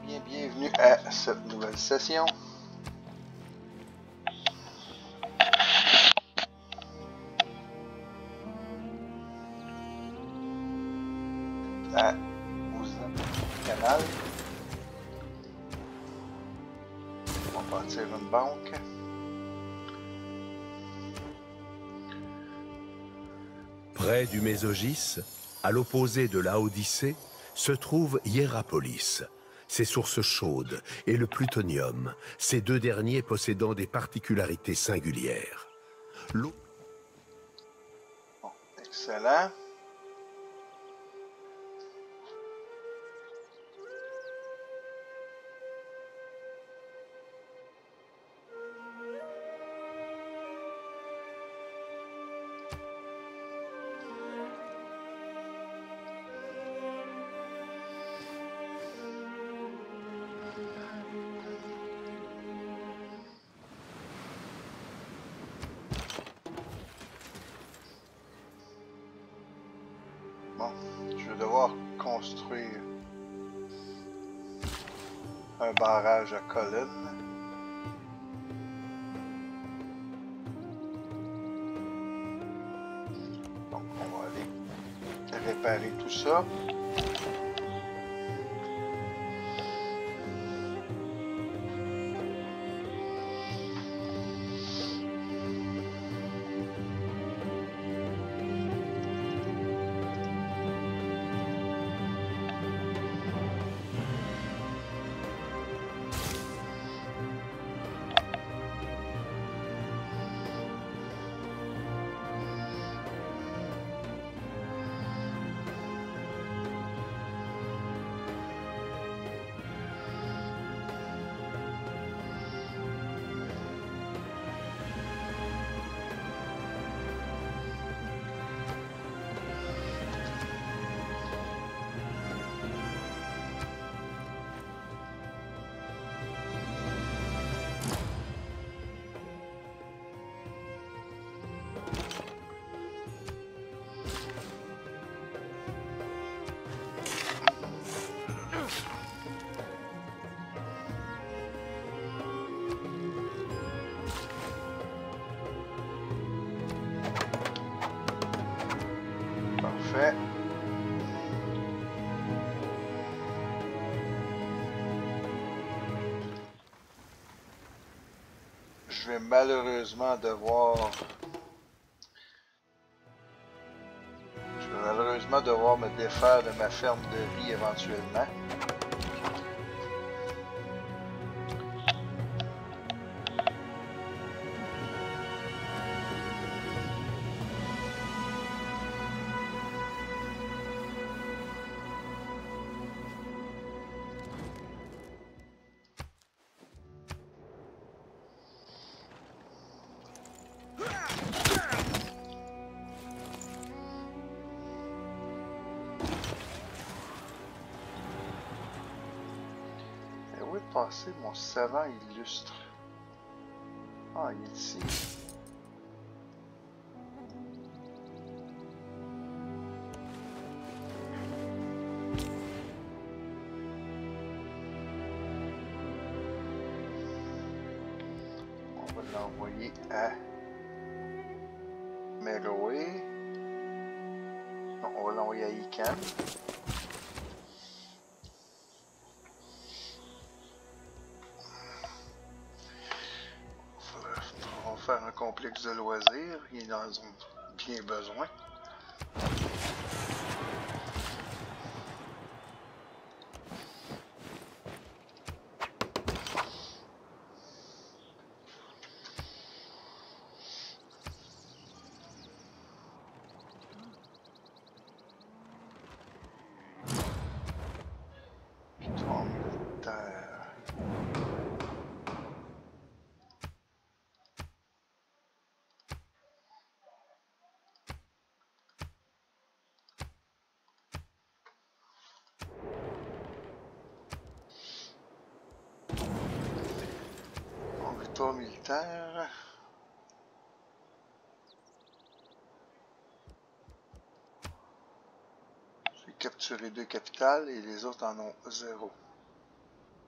Bienvenue à cette nouvelle session. Aux amis du canal. On va bâtir une banque. Près du Mésogis, à l'opposé de Laodicée, se trouve Hierapolis, ses sources chaudes, et le plutonium, ces deux derniers possédant des particularités singulières. L'eau... Bon, excellent. Bon, je vais devoir construire un barrage à colonnes. Donc on va aller réparer tout ça. Parfait. Je vais malheureusement devoir me défaire de ma ferme de riz éventuellement. Et où est passé mon savant illustre? Ah, il est ici. On va l'envoyer à Meroe. Non, on va l'envoyer à Ican. On va faire un complexe de loisirs. Ils en ont bien besoin. Victoire militaire. Victoire militaire. J'ai capturé 2 capitales et les autres en ont 0.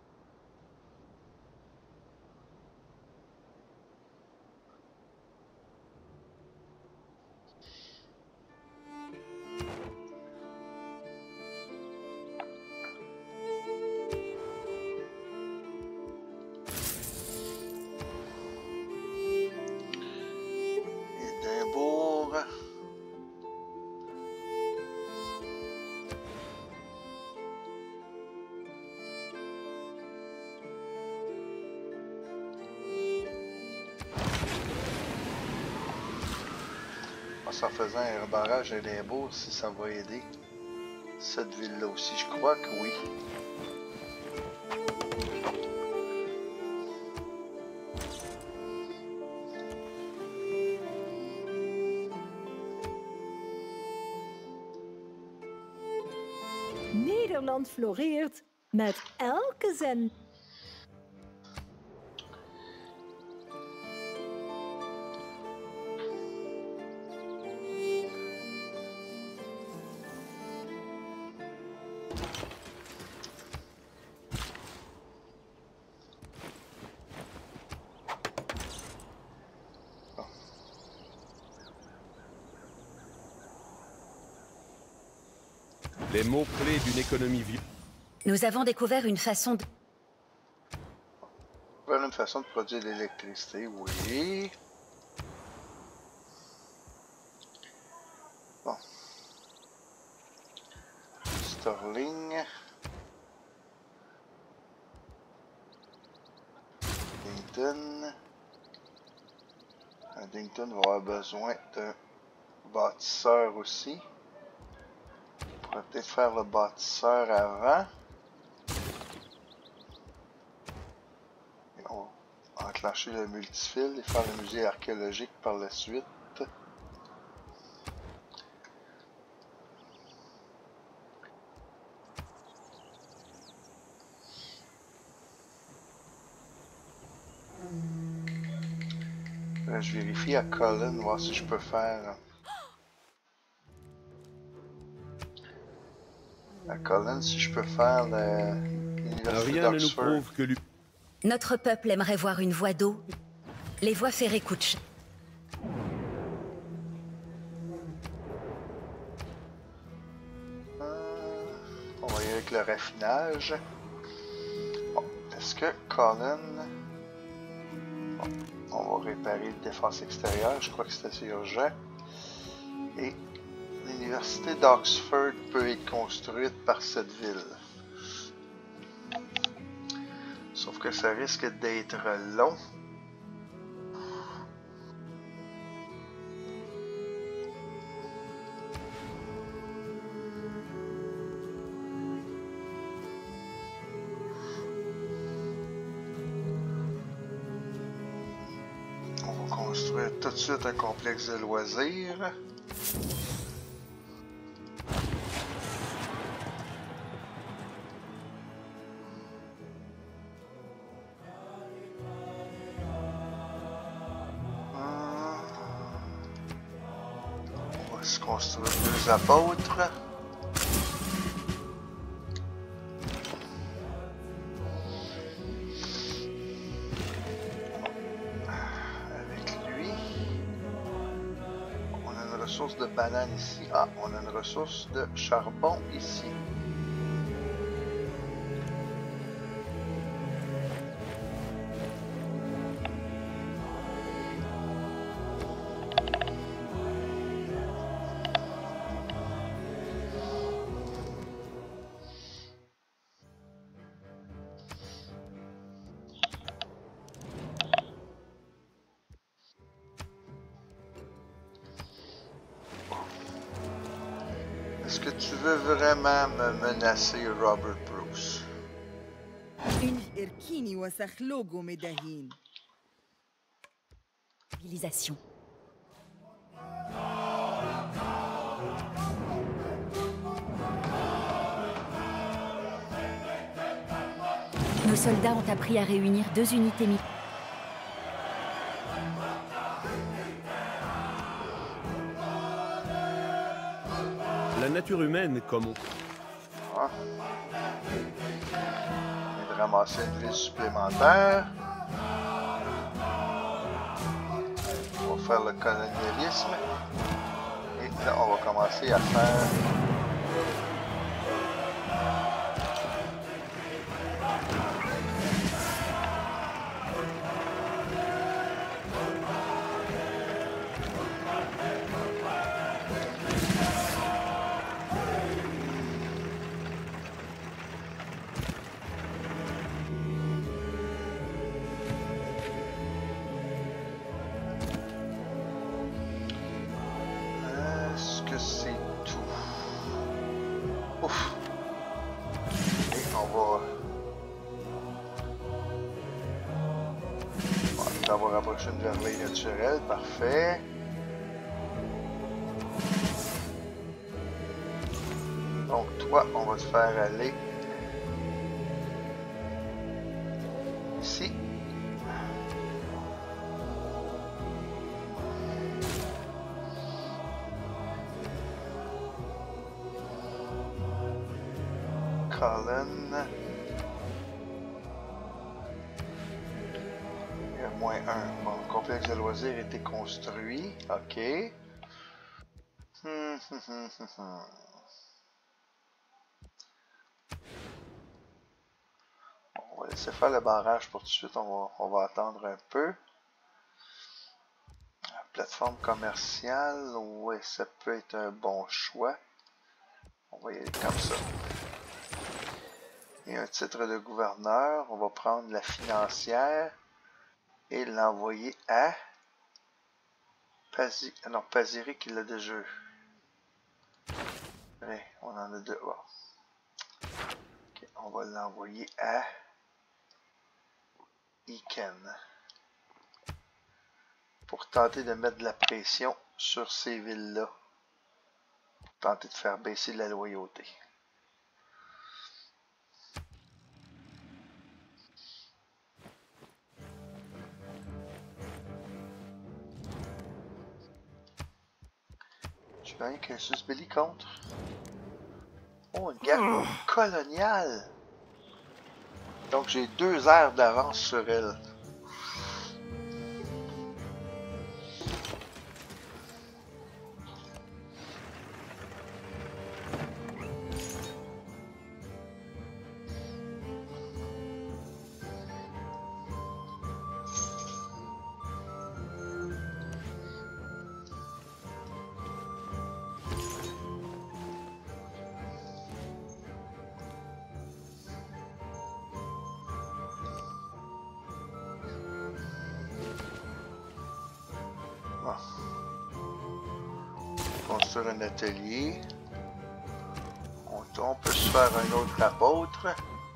juste en faisant un barrage à l'impôt, si ça va aider cette ville-là aussi. Je crois que oui. Nederland floreert met elke zend. Les mots-clés d'une économie vive. Nous avons découvert une façon de... Une façon de produire de l'électricité, oui. Bon. Sterling. Huntington. Huntington va avoir besoin d'un bâtisseur aussi. On pourrait peut-être faire le bâtisseur avant. Et on va enclencher le multifil et faire le musée archéologique par la suite. Là, je vérifie à Colin, voir si je peux faire... À Colin, si je peux faire l'université Rien ne nous d'Oxford. prouve que lui. Notre peuple aimerait voir une voie d'eau. Les voies ferrées coûtent cher. On va y aller avec le raffinage. Bon, est-ce que Colin... Bon, on va réparer la défense extérieure, je crois que c'est assez urgent. Et l'université d'Oxford peut être construite par cette ville. Sauf que ça risque d'être long. On va construire tout de suite un complexe de loisirs. On va se construire deux apôtres. De banane ici. Ah, on a une ressource de charbon ici. Est-ce que tu veux vraiment me menacer, Robert Bruce? Civilisation. Nos soldats ont appris à réunir deux unités militaires. La nature humaine, comme on... Ah. On vient de ramasser une ville supplémentaire. On va faire le colonialisme. Et là, on va commencer à faire... Ouf. Et on va... On va rapprocher une merveille naturelle, parfait. Donc toi, on va te faire aller ici. Colin. Il y a moins un. Bon, le complexe de loisirs a été construit. Ok. On va laisser faire le barrage pour tout de suite. On va attendre un peu. La plateforme commerciale. Oui, ça peut être un bon choix. On va y aller comme ça. Et un titre de gouverneur. On va prendre la financière et l'envoyer à non, Pasiri qui l'a déjà eu. Ouais, on en a deux. Bon. Okay, on va l'envoyer à Iken pour tenter de mettre de la pression sur ces villes-là. Pour tenter de faire baisser la loyauté. Je gagne qu'un susbelli contre. Oh, une guerre coloniale! Donc j'ai 2 heures d'avance sur elle. Construire un atelier. On peut se faire un autre apôtre.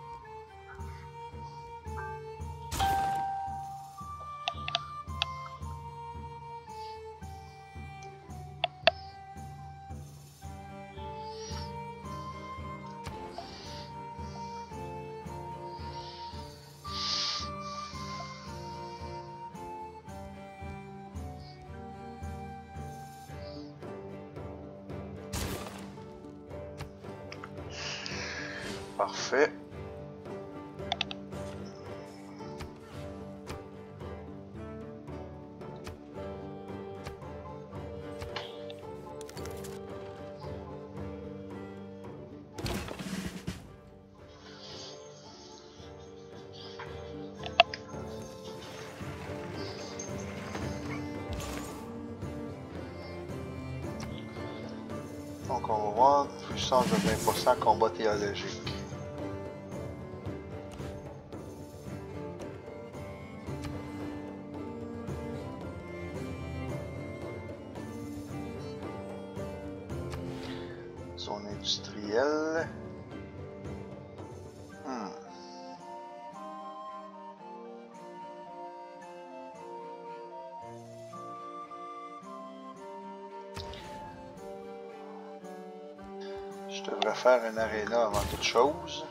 Parfait. Donc on va voir puissance de 20% combat théologique. Zone industrielle. Je devrais faire un aréna avant toute chose.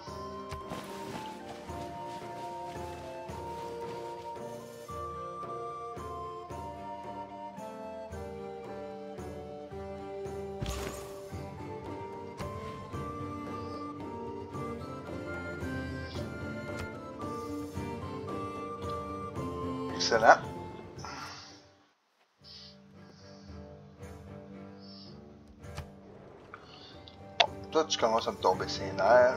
Excellent. Bon, toi tu commences à me tomber ses nerfs.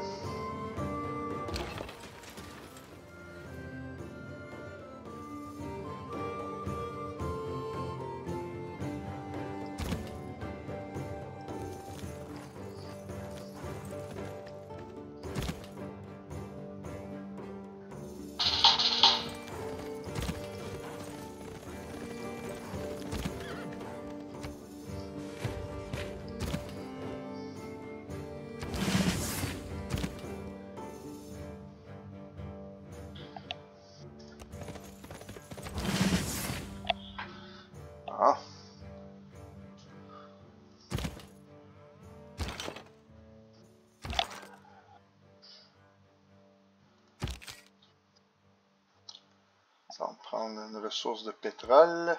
Ça va me prendre une ressource de pétrole.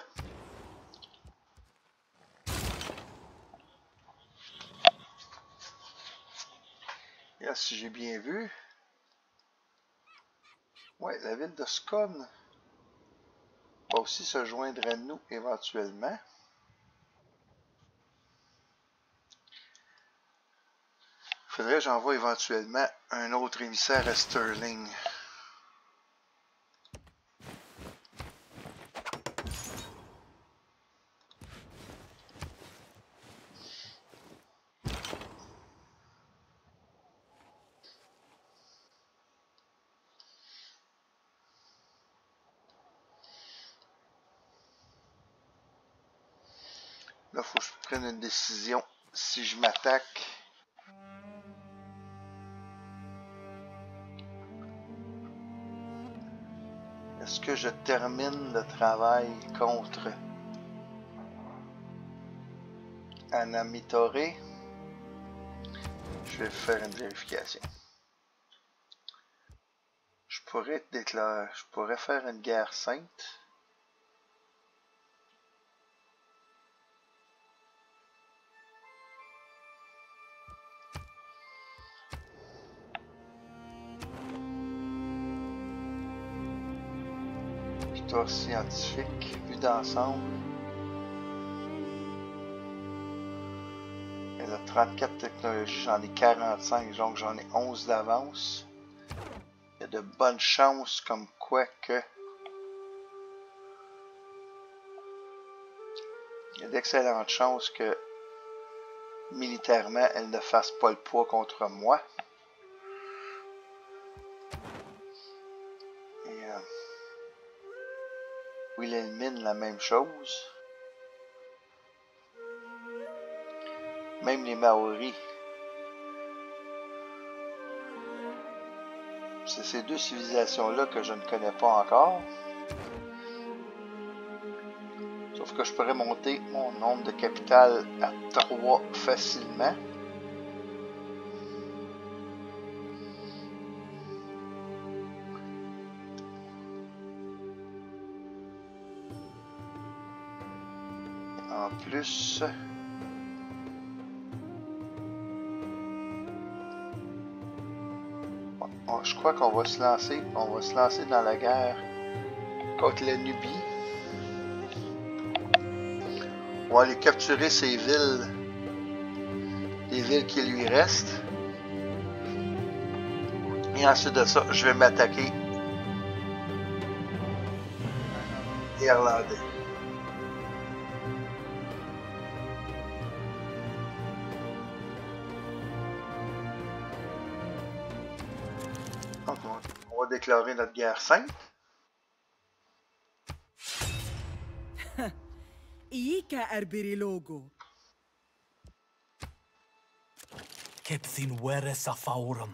Et là, si j'ai bien vu, ouais, la ville de Scone va aussi se joindre à nous éventuellement. Faudrait que j'envoie éventuellement un autre émissaire à Sterling. Là, il faut que je prenne une décision si je m'attaque. Est-ce que je termine le travail contre Anamitore? Je vais faire une vérification. Je pourrais faire une guerre sainte. Victoire scientifique, vue d'ensemble. Elle a 34 technologies, j'en ai 45, donc j'en ai 11 d'avance. Il y a de bonnes chances comme quoi que... Il y a d'excellentes chances que militairement, elle ne fasse pas le poids contre moi. Et Wilhelmine, la même chose. Même les Maoris. C'est ces deux civilisations-là que je ne connais pas encore. Sauf que je pourrais monter mon nombre de capitales à 3 facilement. En plus... je crois qu'on va se lancer. On va se lancer dans la guerre contre la Nubie. On va aller capturer ces villes. Les villes qui lui restent. Et ensuite de ça, je vais m'attaquer Irlandais. Donc, on va déclarer notre guerre sainte. Ika arbirilogo. Kepthin were safaurum.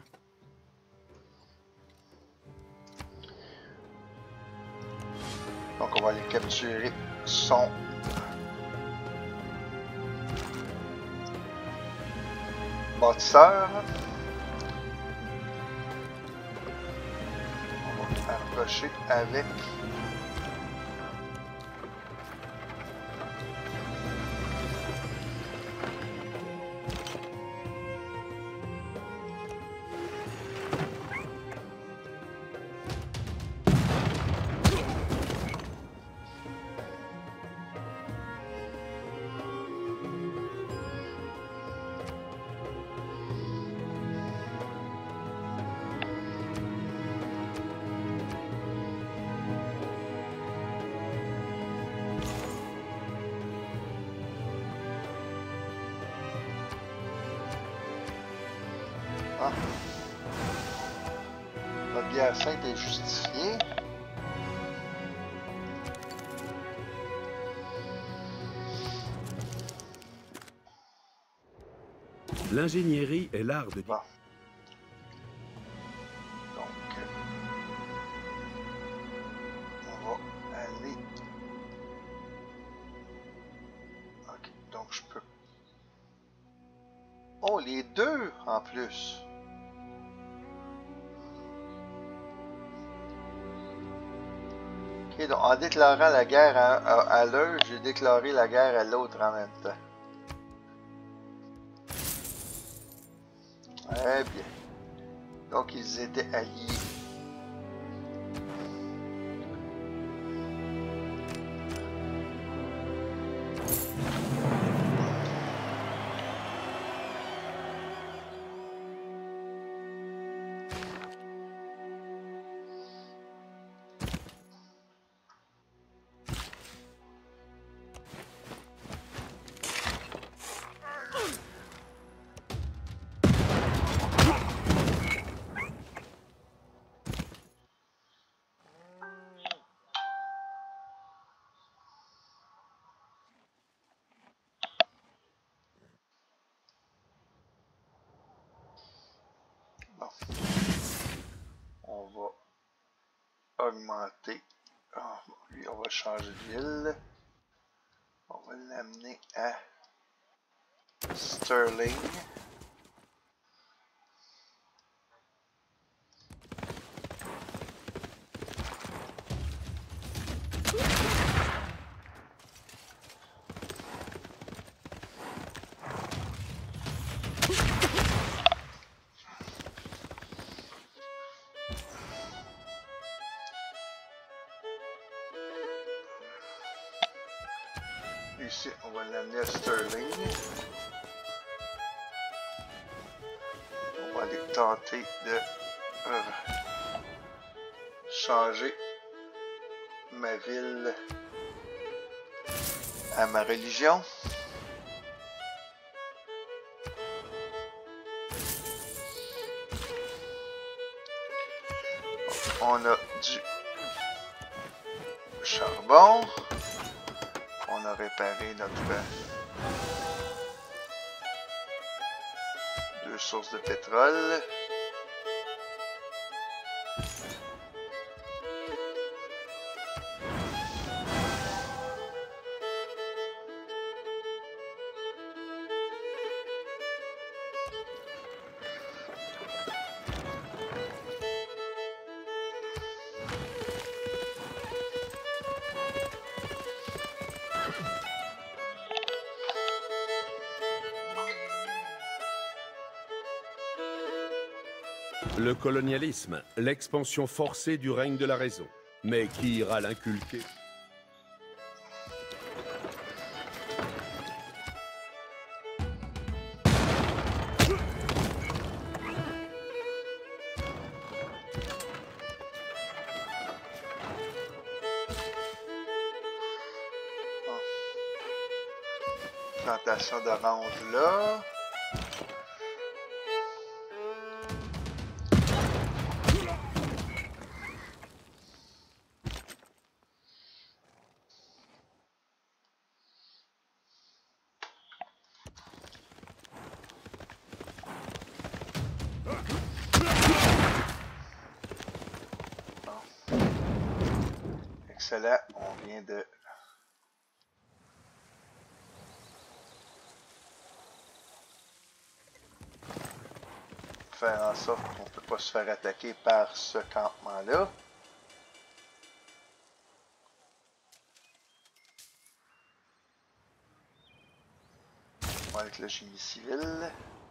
Donc on va aller capturer son bâtisseur. On va approcher avec notre guerre sainte est justifiée. L'ingénierie est l'art de... Bon. Donc, on va aller... Ok, donc je peux... Oh, les deux en plus! Ok, donc en déclarant la guerre à l'un, j'ai déclaré la guerre à l'autre en même temps. Très bien. Donc ils étaient alliés. Bon. On va augmenter. Ah, lui, on va changer de ville. On va l'amener à Sterling. Ici, on va l'amener à Sterling. On va aller tenter de changer ma ville à ma religion. On a du charbon. On a réparé notre deux sources de pétrole. Le colonialisme, l'expansion forcée du règne de la raison. Mais qui ira l'inculquer? Plantation d'orange là. Excellent, on vient de faire en sorte qu'on ne peut pas se faire attaquer par ce campement-là. On va avec le génie civil.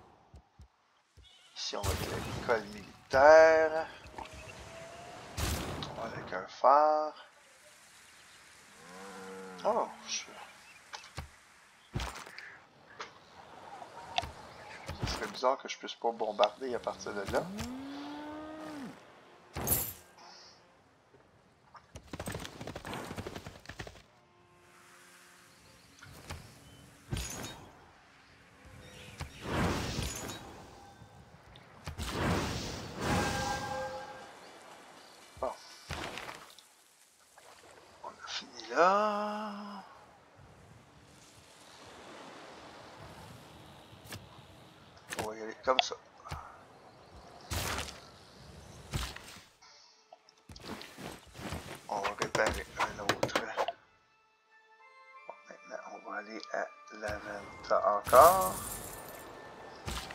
Ici, on va avec l'école militaire. On va avec un phare. Oh, ce serait bizarre que je puisse pas bombarder à partir de là. Bon. On a fini là. On va y aller comme ça. On va réparer un autre. Bon, maintenant, on va aller à la vente encore.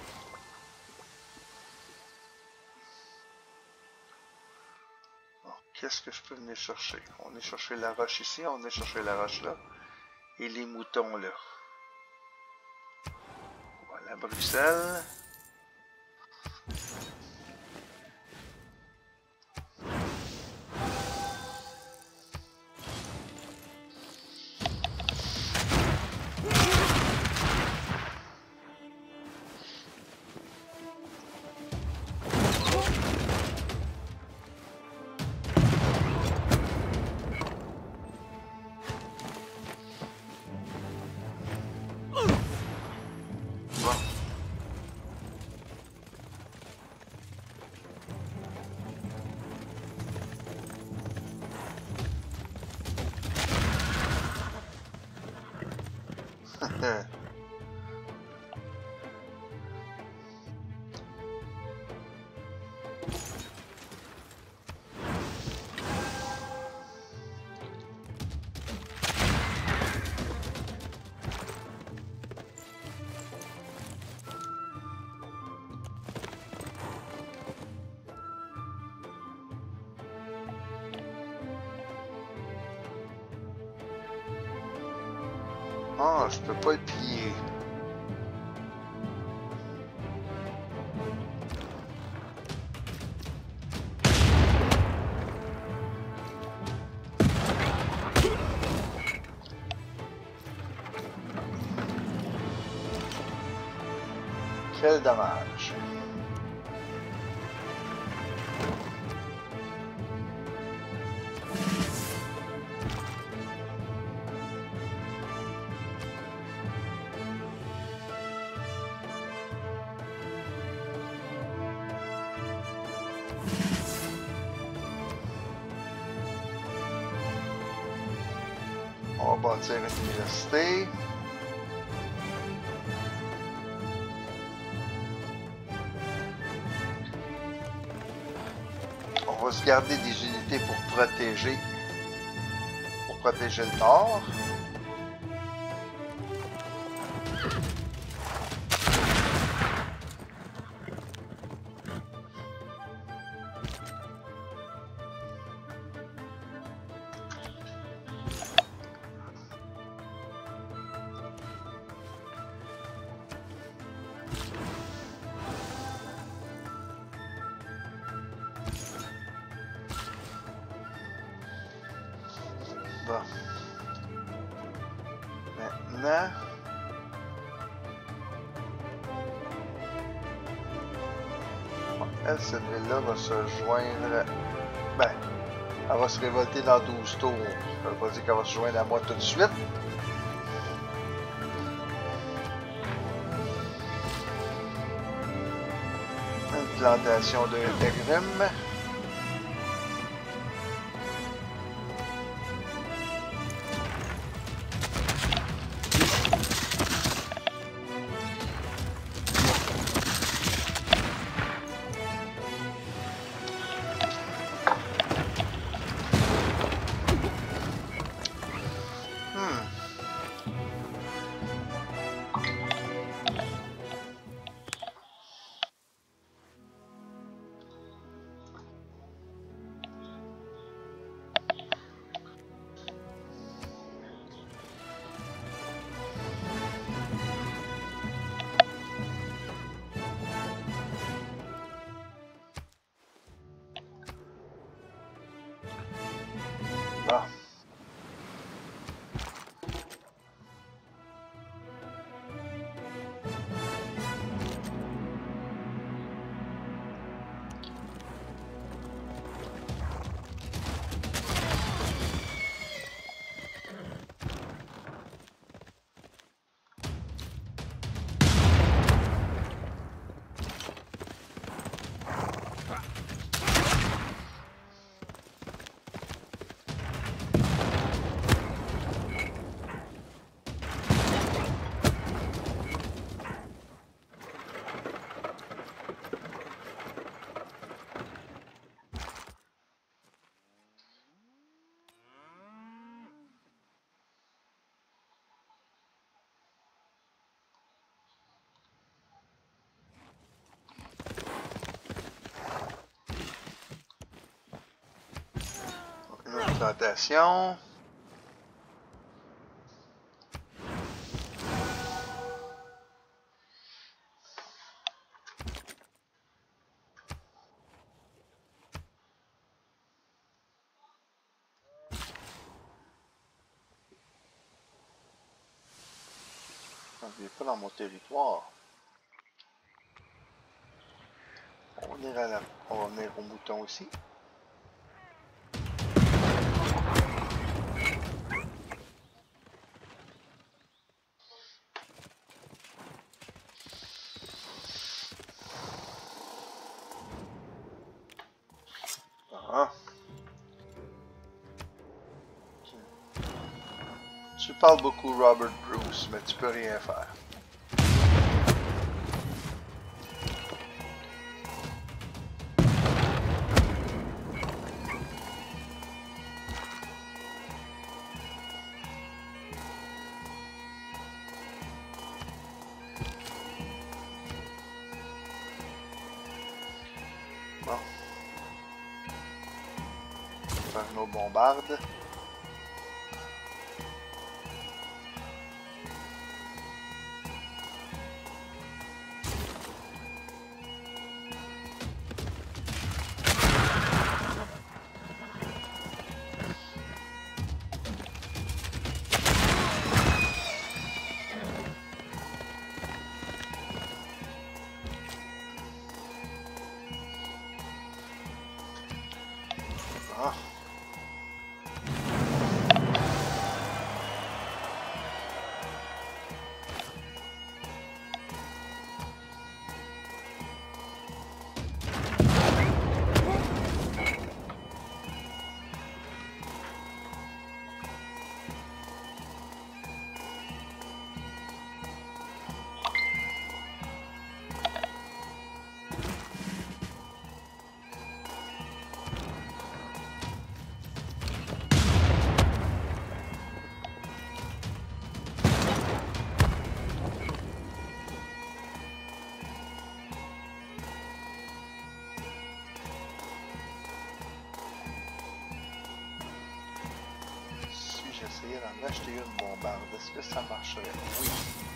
Ok. Qu'est-ce que je peux venir chercher? On est chercher la roche ici, on est chercher la roche là. Et les moutons là. Voilà, Bruxelles. Ah, je peux pas le plier. Quel dommage. On va bâtir une université. On va se garder des unités pour protéger le nord. Bon. Maintenant... Bon, elle, cette ville-là va se joindre... Ben, elle va se révolter dans 12 tours. Ça veut pas dire qu'elle va se joindre à moi tout de suite. Une plantation de Tegrim. Plantation. On n'est pas dans mon territoire. On va venir au mouton aussi. Ah. Tu parles beaucoup Robert Bruce, mais tu peux rien faire. Bon. Faire nos bombardes. Ah. J'essayais d'en acheter une bombarde. Est-ce que ça marcherait? Oui.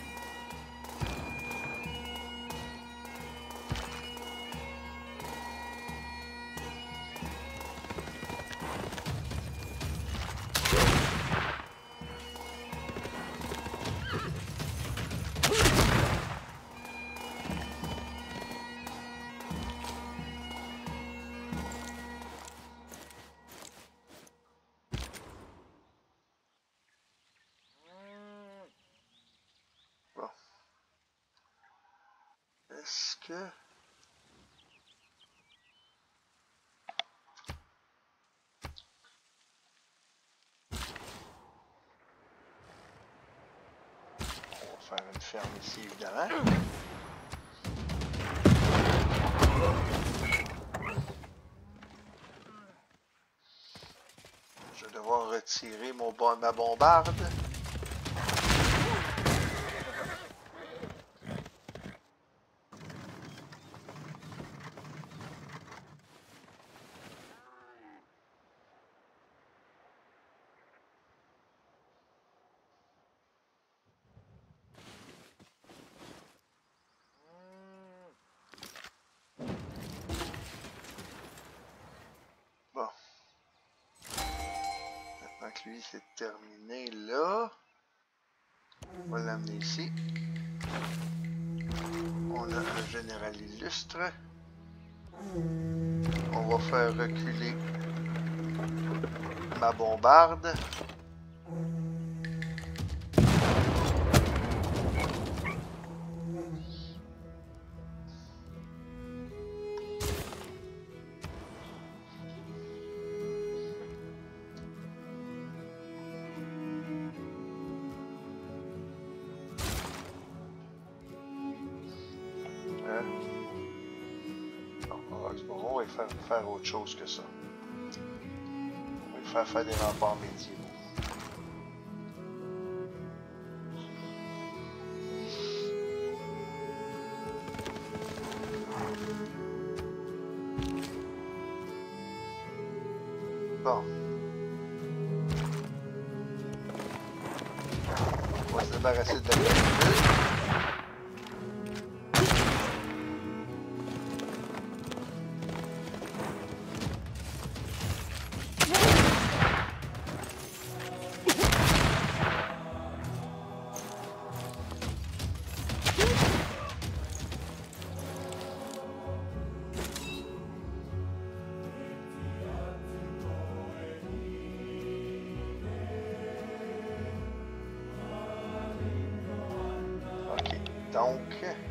Est-ce que... On va faire une ferme ici, évidemment. Je vais devoir retirer ma bombarde. Bon. Maintenant que lui c'est terminé là, on va l'amener ici. On a un général illustre. On va faire reculer ma bombarde. On va faire autre chose que ça. On va faire des remparts médiévaux. Bon. débarrasser de la clavicule. Donc,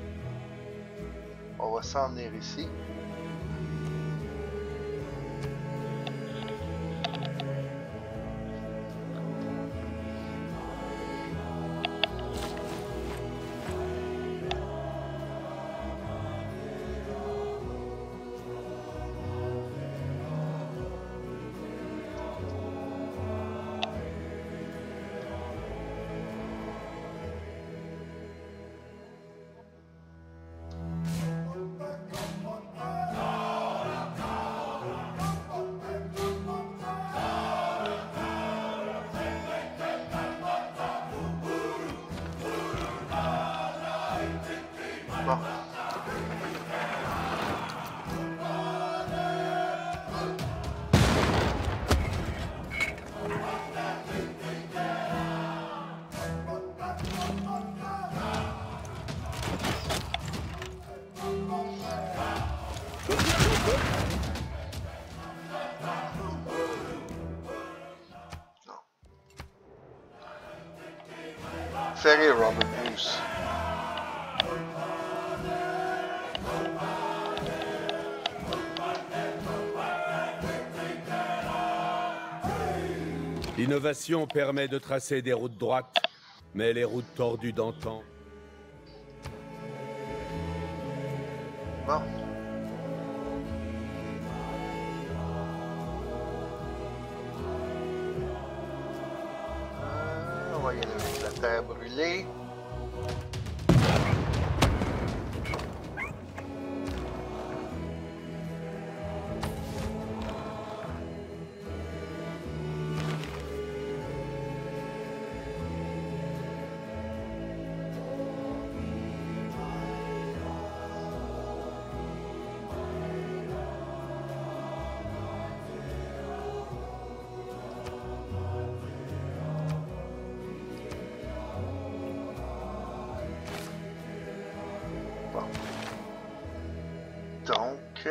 on va s'en venir ici. Bon. Ferry Robert Bruce. L'innovation permet de tracer des routes droites, mais les routes tordues d'antan... Bon. On va y aller avec la terre brûlée. Donc,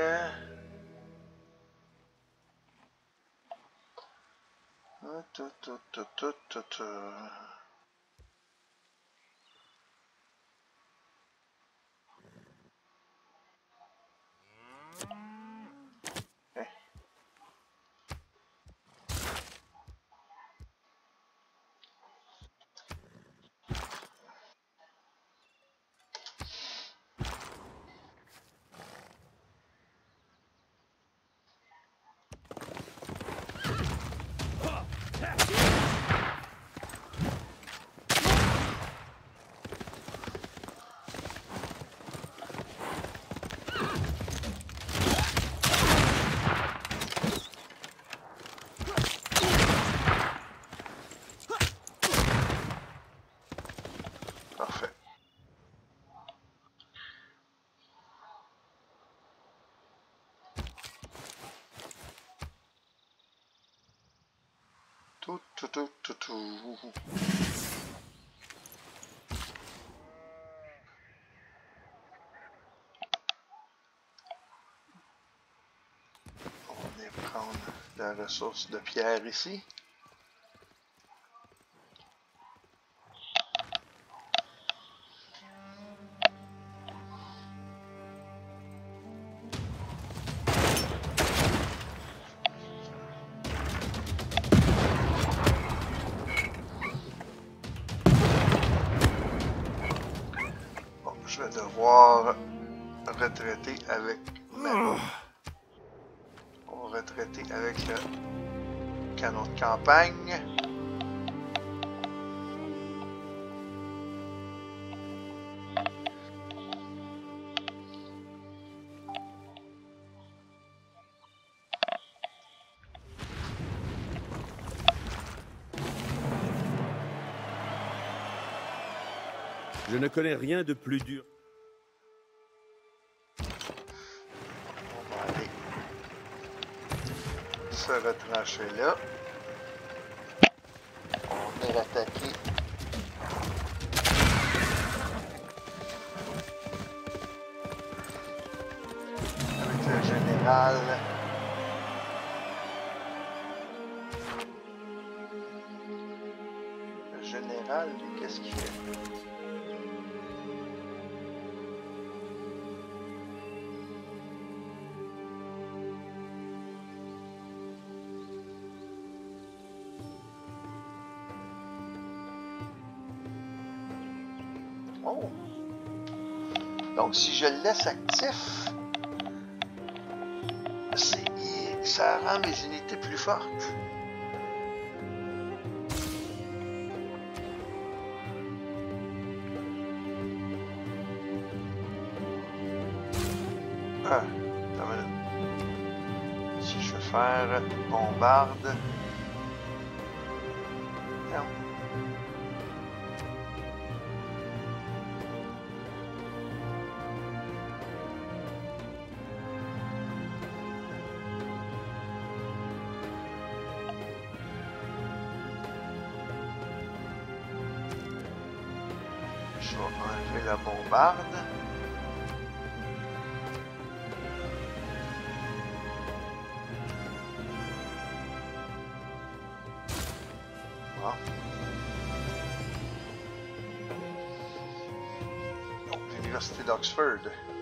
parfait. Tout. On va venir prendre la ressource de pierre ici. Je vais devoir retraiter avec ma... On va retraiter avec le canon de campagne. Je ne connais rien de plus dur. On va aller se retrancher là. On est attaqué. Avec le général. Le général, lui, qu'est-ce qu'il fait? Oh! Donc, si je le laisse actif, ça rend mes unités plus fortes. Ah, attends une minute. Si je veux faire bombarde. Non. Je vais enlever la bombarde. Bon. Donc, l'université d'Oxford.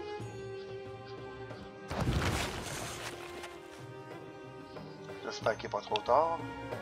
J'espère qu'il n'est pas trop tard.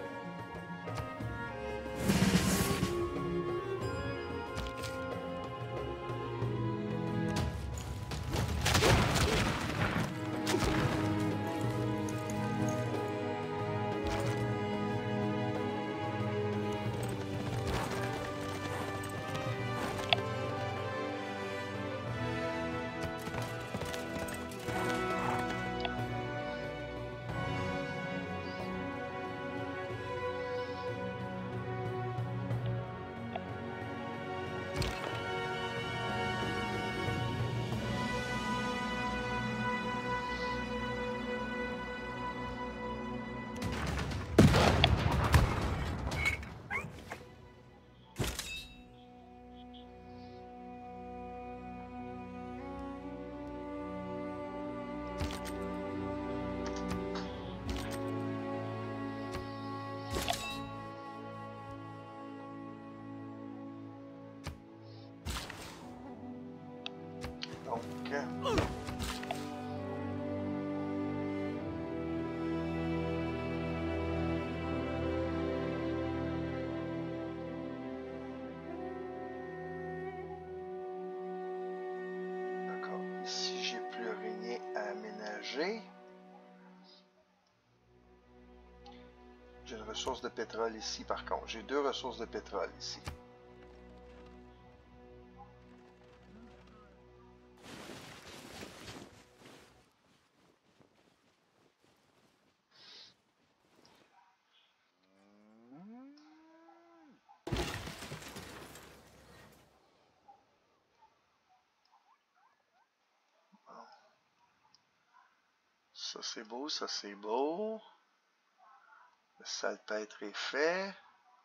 Donc, d'accord. Ici, j'ai plus rien à aménager. J'ai une ressource de pétrole ici, par contre. J'ai deux ressources de pétrole ici. Ça c'est beau, ça c'est beau. Le salpêtre est fait.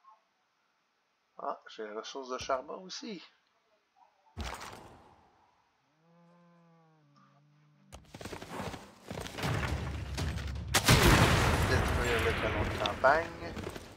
Ah, j'ai la ressource de charbon aussi. Détruire le canon de campagne.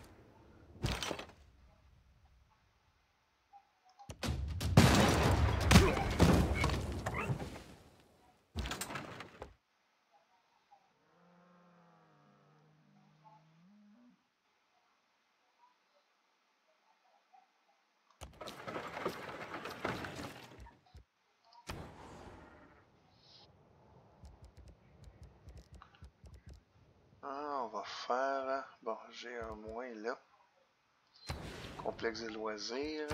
Ah, on va faire... Bon, j'ai un moins là. Complexe des loisirs.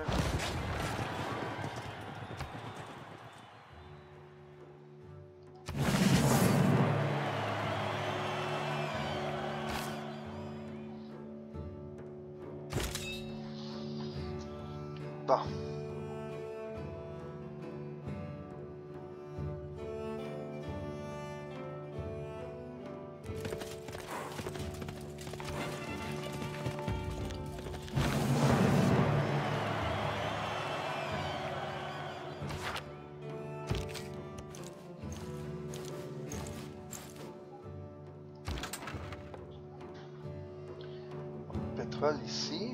Bon. pétrole ici.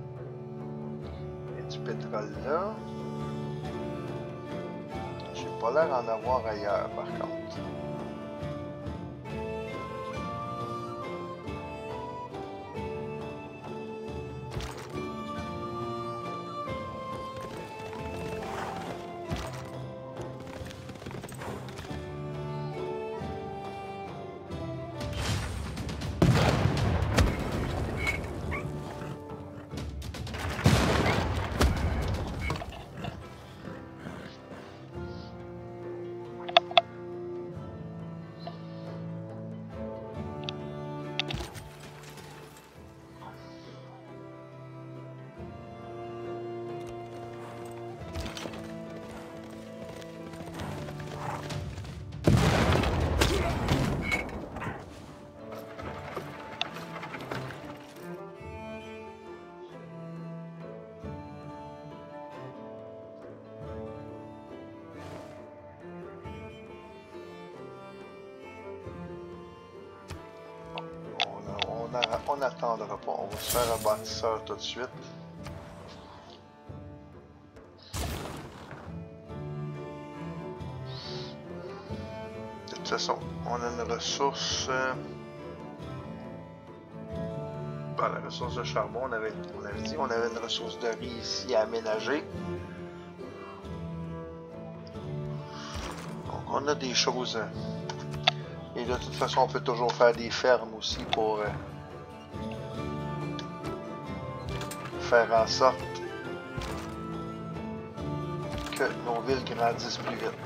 Et du pétrole là. J'ai pas l'air d'en avoir ailleurs par contre. On n'attendra pas, on va se faire un bâtisseur tout de suite. De toute façon, on a une ressource. La ressource de charbon, on avait dit on avait une ressource de riz ici à aménager. Donc on a des choses. Et de toute façon, on peut toujours faire des fermes aussi pour faire en sorte que nos villes grandissent plus vite.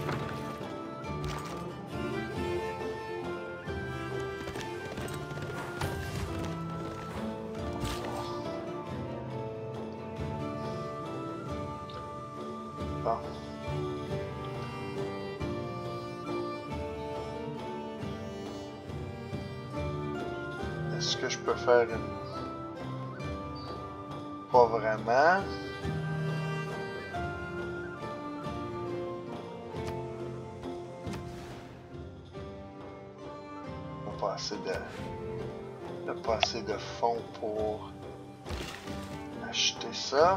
Bon. Est-ce que je peux faire une... Pas vraiment. Pas assez de fonds pour acheter ça.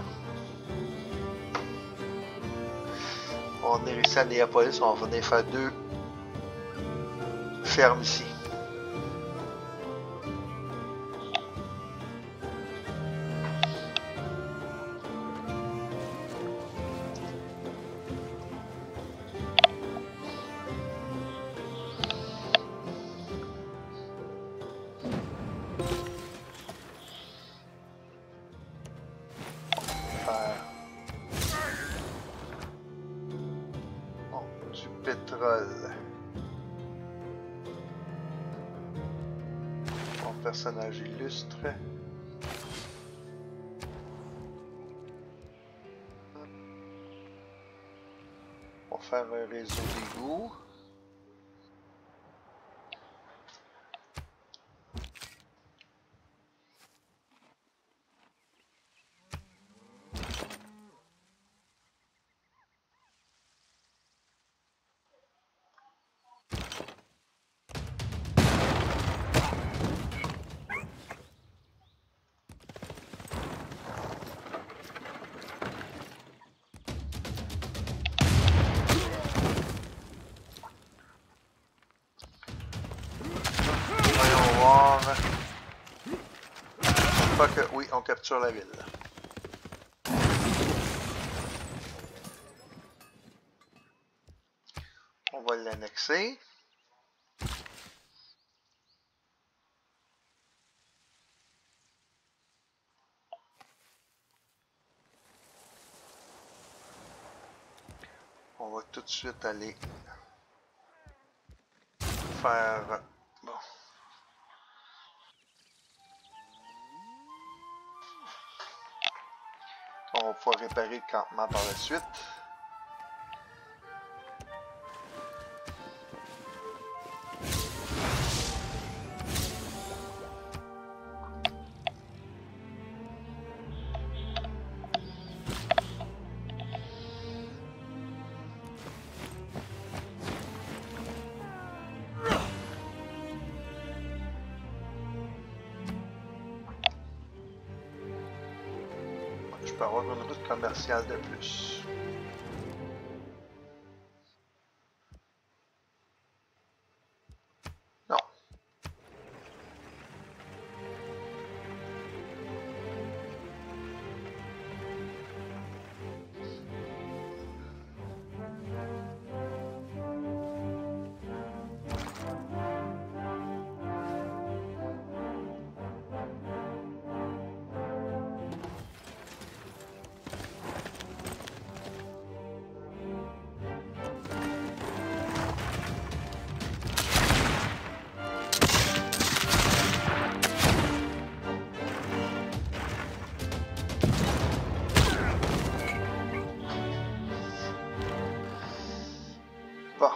On est réussi à Néapolis, on va venir faire 2 fermes ici. Personnage illustre. On va faire un réseau d'égout. Oui, on capture la ville. On va l'annexer. On va tout de suite aller faire... Bon. On va pouvoir réparer le campement par la suite. peux avoir une route commerciale de plus. Non. Bon.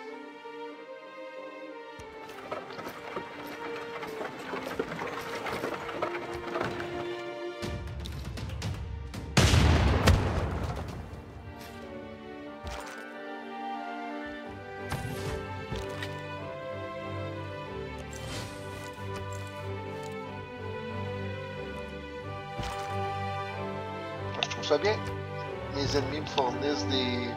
Je trouve ça bien. Mes ennemis me fournissent des...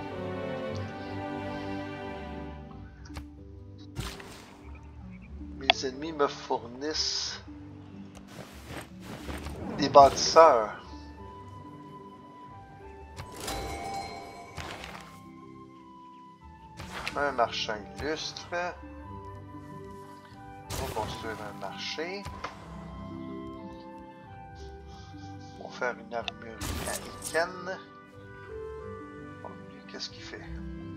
Mes ennemis me fournissent des bâtisseurs. Un marchand illustre. On va construire un marché. On va faire une armurerie à Iken. Bon, lui, qu'est-ce qu'il fait?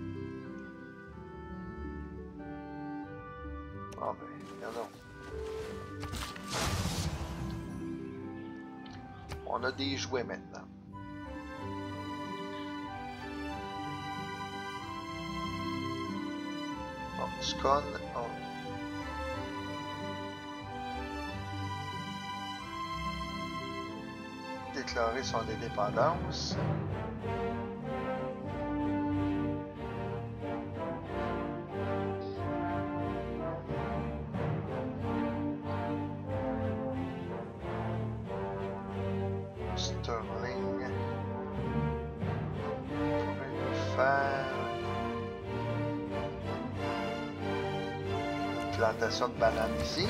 Ah ben, regardons. On a des jouets maintenant. Bon, Scone, déclarer son indépendance. Sterling pourrait nous faire une plantation de bananes ici.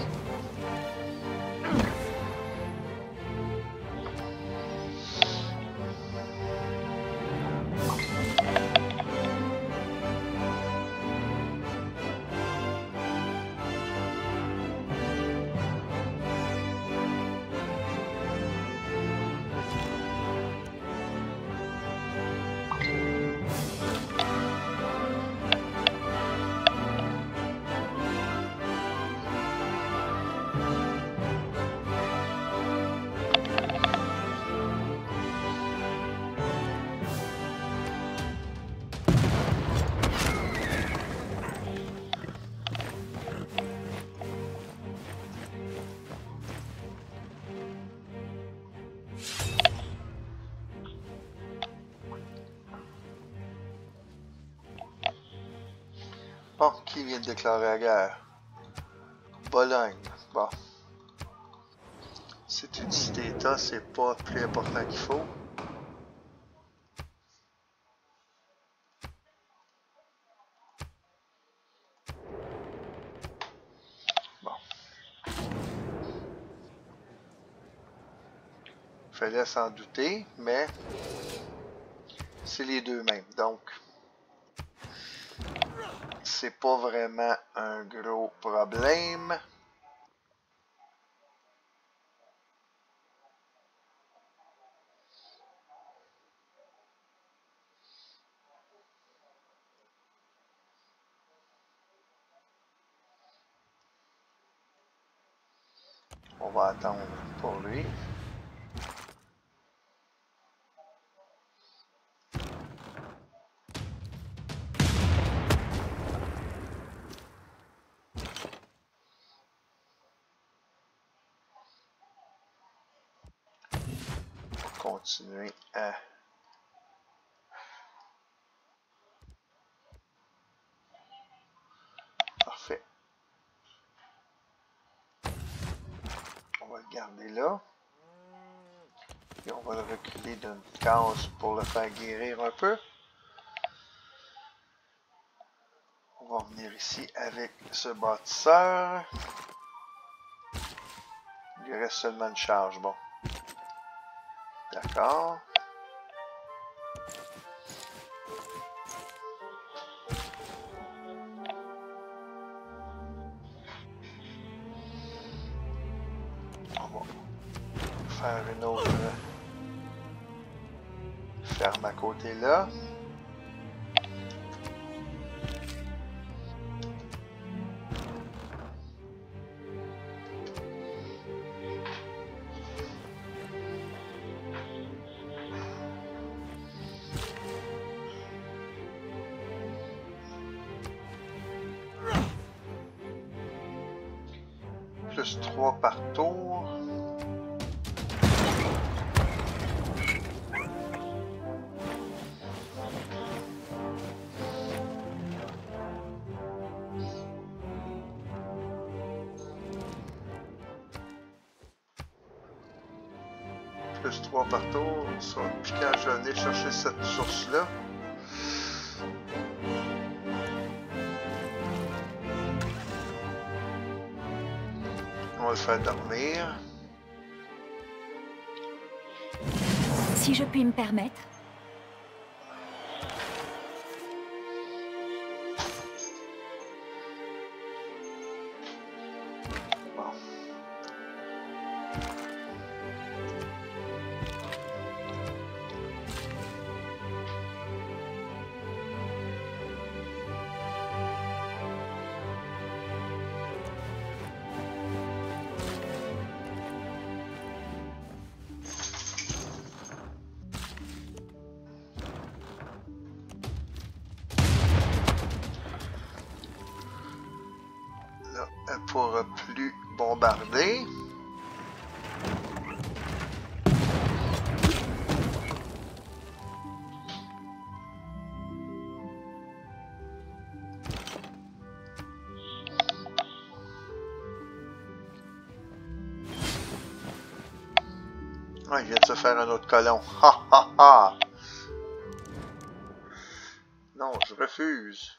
Bon, qui vient de déclarer la guerre? Bologne. Bon. C'est une cité-état, c'est pas plus important qu'il faut. Bon. Fallait s'en douter, mais c'est les deux mêmes, donc c'est pas vraiment un gros problème. On va attendre pour lui. Continuer à parfait. On va le garder là. Et on va le reculer d'une case pour le faire guérir un peu. On va venir ici avec ce bâtisseur. Il reste seulement une charge, bon. D'accord. On va faire une autre ferme à côté là. Plus 3 par tour. Plus 3 par tour. Ça, puis quand je vais aller chercher cette source-là, on va le faire dormir. Si je puis me permettre. Bon. Là, elle ne pourra plus bombarder. Ah, il vient de se faire un autre colon. Ha ha ha! Non, je refuse.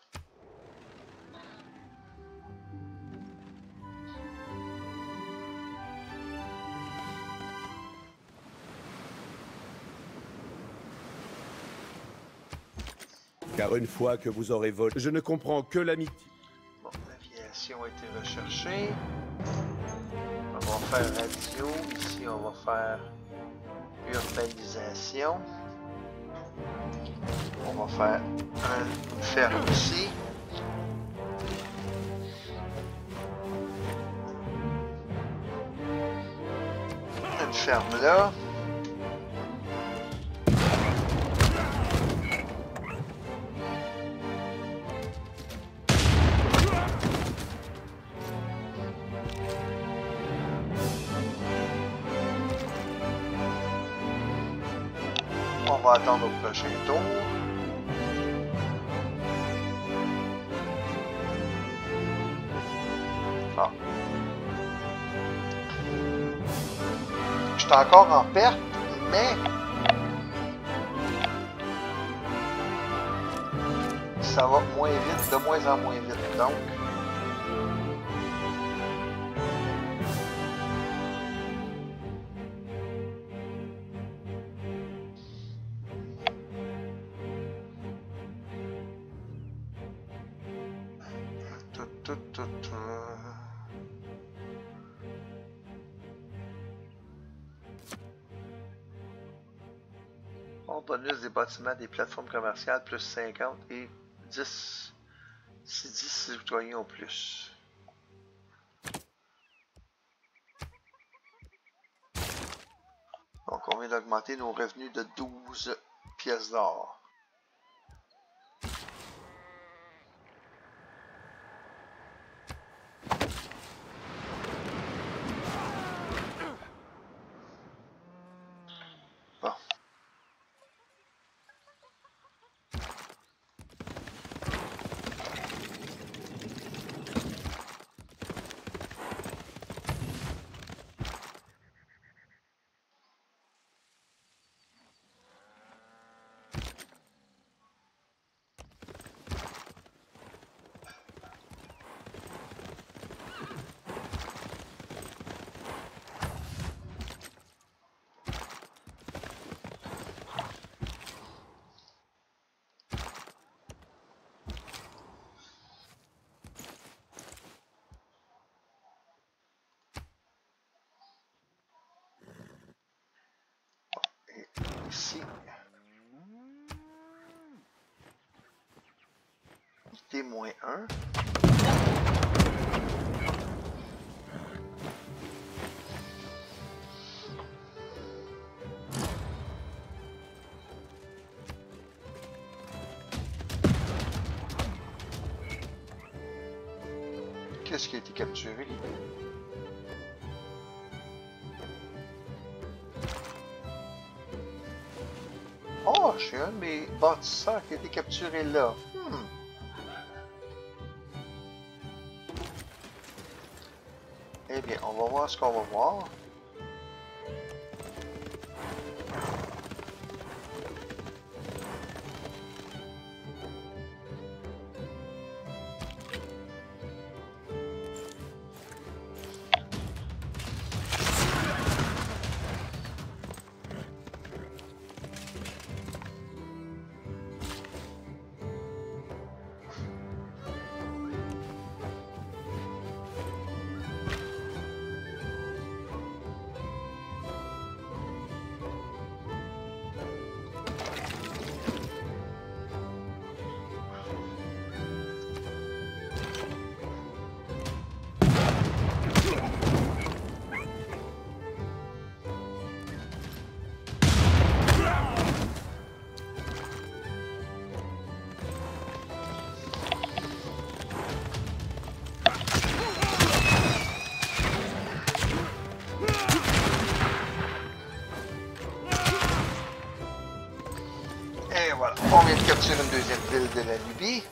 Car une fois que vous aurez volé, je ne comprends que l'amitié. Bon, l'aviation a été recherchée. On va faire radio. Ici, on va faire urbanisation. On va faire une ferme ici. Une ferme là. On va attendre au prochain tour. Ah. Je suis encore en perte, mais ça va moins vite, de moins en moins vite. Donc, tout. Bon, bonus des bâtiments des plateformes commerciales, plus 50 et 10 si 10 citoyens ou plus. Donc, on vient d'augmenter nos revenus de 12 pièces d'or. Bon. ici. T-1. Qu'est-ce qui a été capturé? Oh, j'ai un de mes bâtisseurs qui a été capturé là. Eh bien, on va voir ce qu'on va voir. Voilà, on vient de capturer une deuxième ville de la Nubie.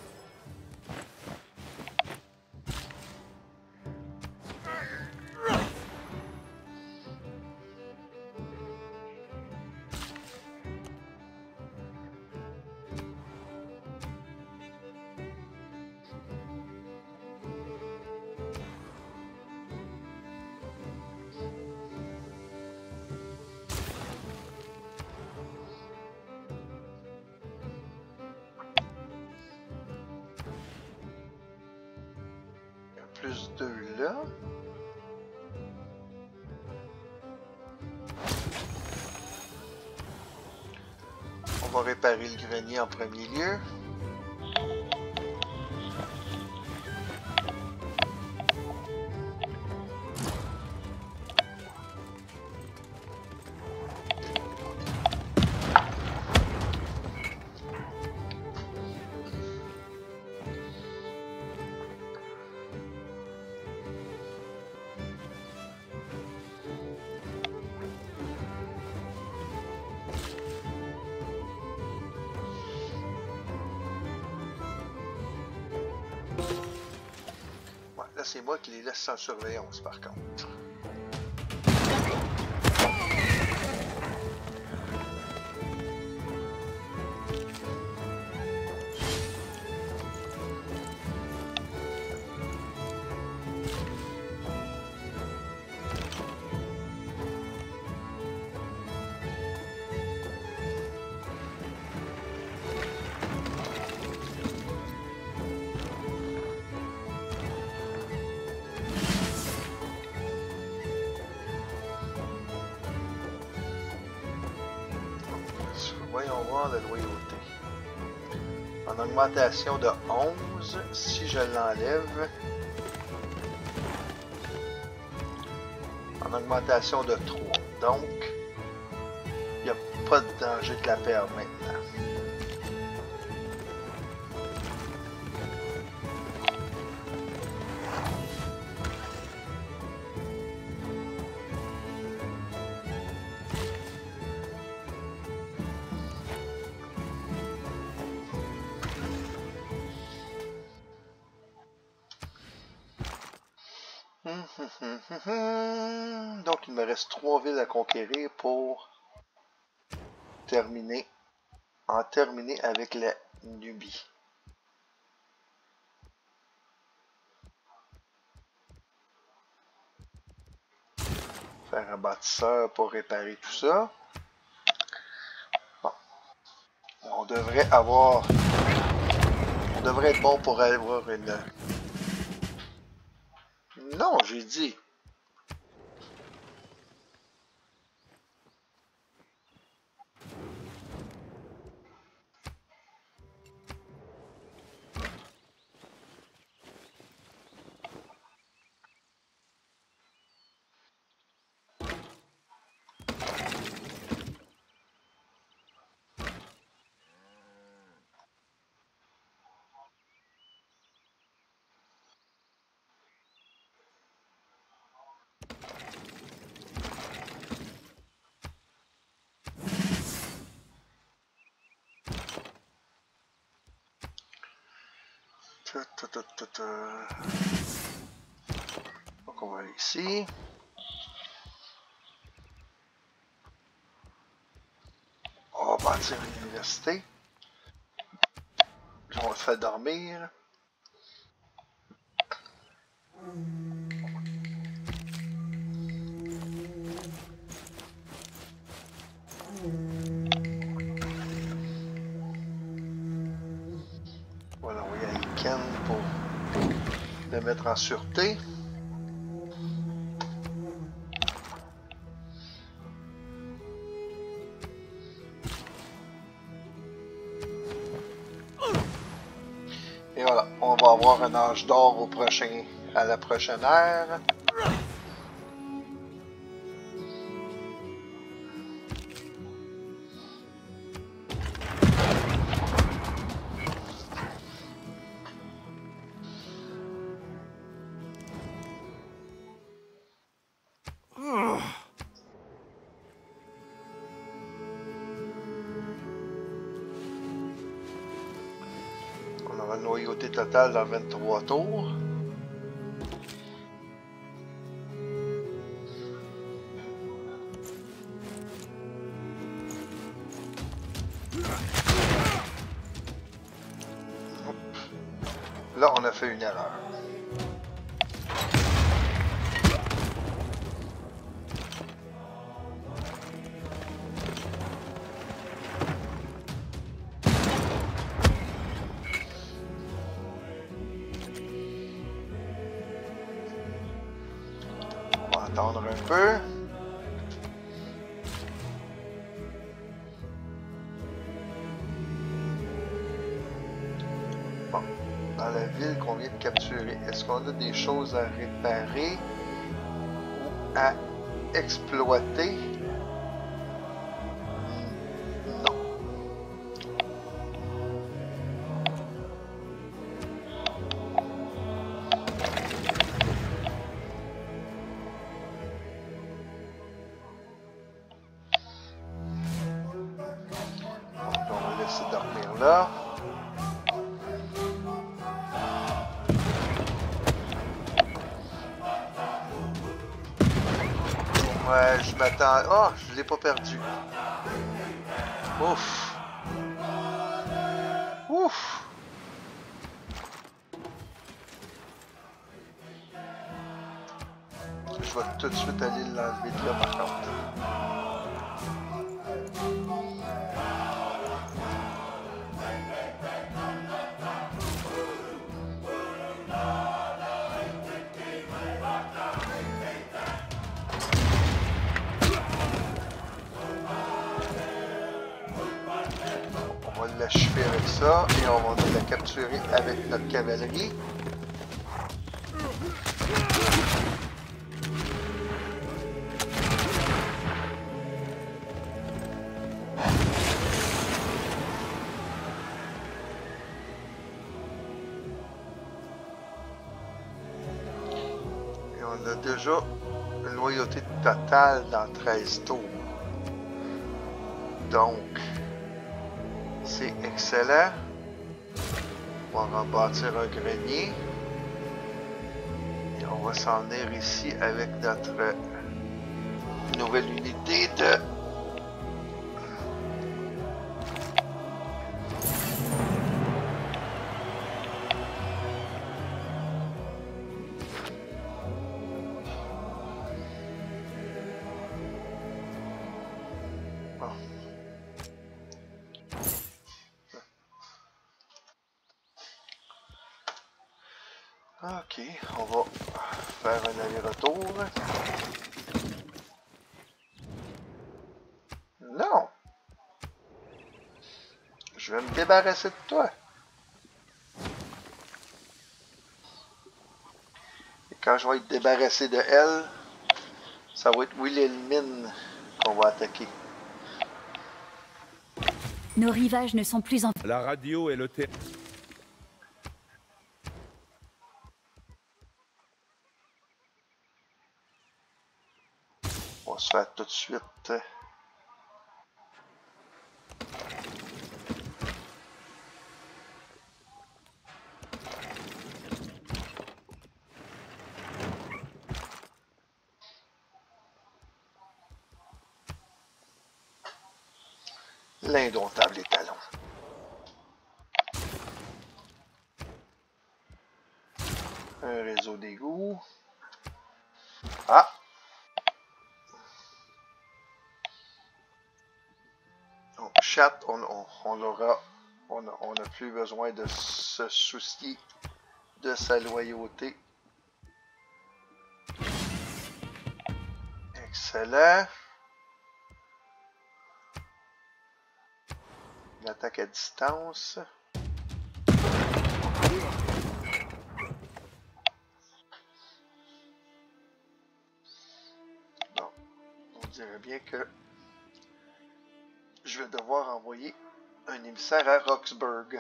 Plus 2 là. On va réparer le grenier en premier lieu. Là, c'est moi qui les laisse sans surveillance, par contre. Voyons voir la loyauté. En augmentation de 11, si je l'enlève. En augmentation de 3. Donc, il n'y a pas de danger de la perdre maintenant. Donc, il me reste 3 villes à conquérir pour terminer, avec la Nubie. Faire un bâtisseur pour réparer tout ça. Bon. On devrait être bon pour avoir une... Non, j'ai dit. Donc on va aller ici. On va bâtir une université. Puis on va se faire dormir. Voilà, on va y aller Ken pour le mettre en sûreté. Et voilà, on va avoir un âge d'or à la prochaine ère. On aura une loyauté totale dans 23 tours. Là, on a fait une erreur. On va attendre un peu. Bon, dans la ville qu'on vient de capturer, est-ce qu'on a des choses à réparer ou à exploiter? Non. Donc, on va laisser dormir là. Ouais, je m'attends... Oh, je l'ai pas perdu. Ouf. Ouf. Je vais tout de suite aller l'enlever de là par contre. On va l'achever avec ça et on va la capturer avec notre cavalerie. Et on a déjà une loyauté totale dans 13 tours. Donc, c'est excellent. On va rebâtir un grenier. Et on va s'en venir ici avec notre nouvelle unité de... Bon. Ok, on va faire un aller-retour. Non! Je vais me débarrasser de toi. Et quand je vais être débarrassé de elle, ça va être Wilhelmine qu'on va attaquer. Nos rivages ne sont plus en... La radio est le terrain. On va se faire tout de suite. L'indomptable étalon. Un réseau d'égouts. Ah! Donc, chat, on aura... On n'a plus besoin de se soucier de sa loyauté. Excellent. Une attaque à distance. Bon, on dirait bien que je vais devoir envoyer un émissaire à Roxburgh.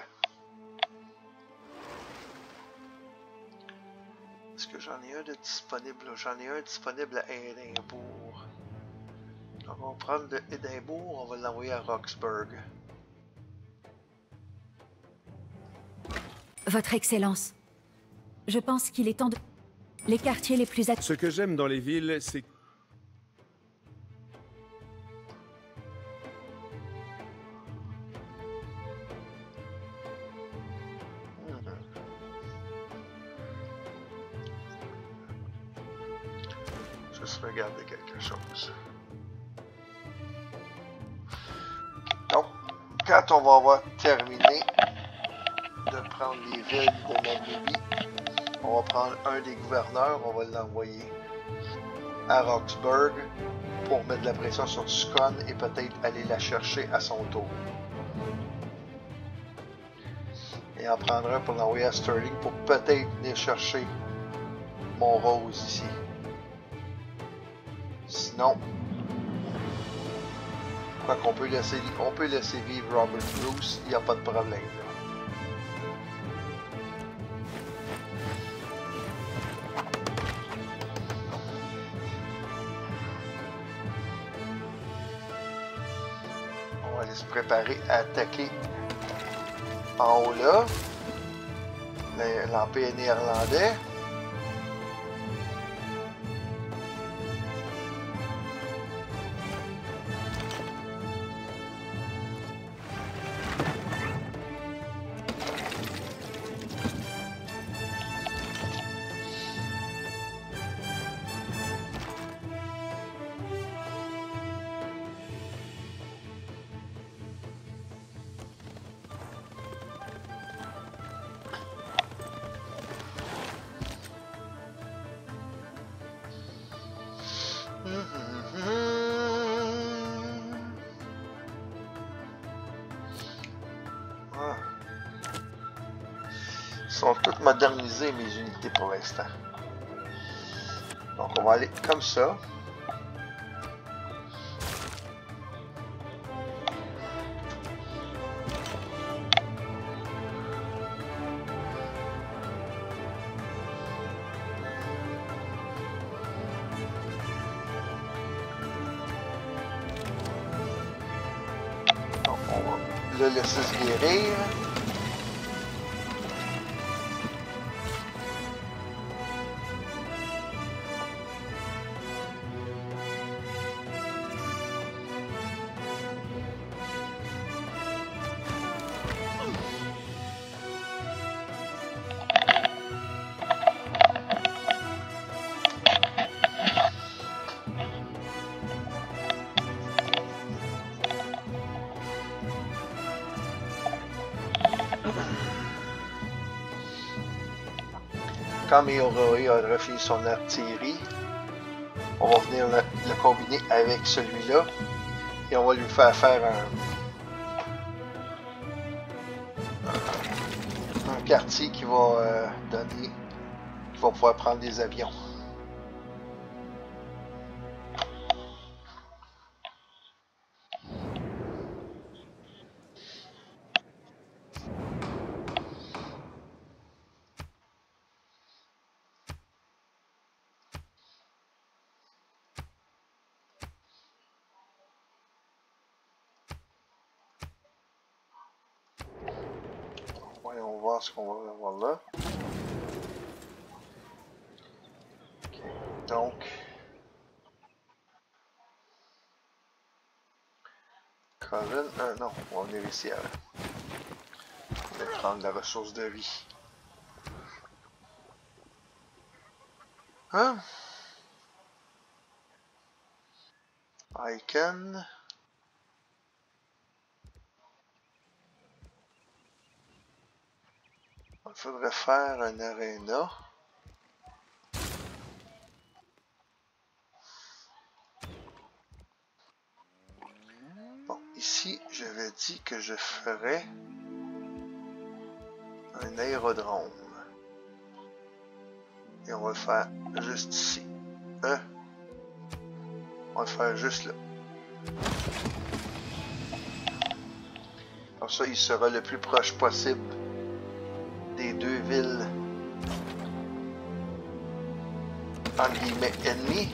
Est-ce que j'en ai un de disponible? J'en ai un disponible à Édimbourg. Donc on va prendre de Édimbourg, on va l'envoyer à Roxburgh. Votre Excellence, je pense qu'il est temps de... Les quartiers les plus... Ce que j'aime dans les villes, c'est... Juste regarder quelque chose. Donc, quand on va avoir terminé de prendre les villes de Namibie, on va prendre un des gouverneurs, on va l'envoyer à Roxburgh pour mettre de la pression sur Scone et peut-être aller la chercher à son tour. Et en prendre un pour l'envoyer à Stirling pour peut-être venir chercher Montrose ici. Sinon, quoi qu'on peut laisser, on peut laisser vivre Robert Bruce, il n'y a pas de problème. Là. On va aller se préparer à attaquer en haut là, l'Empire néerlandais. Ils sont toutes modernisées mes unités pour l'instant. Donc on va aller comme ça. Donc on va le laisser se guérir. Quand Méoroé aura fini son artillerie, on va venir le combiner avec celui-là et on va lui faire un quartier qui va donner, qui va pouvoir prendre des avions. Voyons voir ce qu'on va avoir là. Okay. Donc, Colin, non, on est ici avant. On va prendre la ressource de vie. Hein? Icon. Il faudrait faire un arena. Bon, ici, j'avais dit que je ferais un aérodrome. Et on va le faire juste ici. On va le faire juste là. Comme ça, il sera le plus proche possible des deux villes entre guillemets ennemies.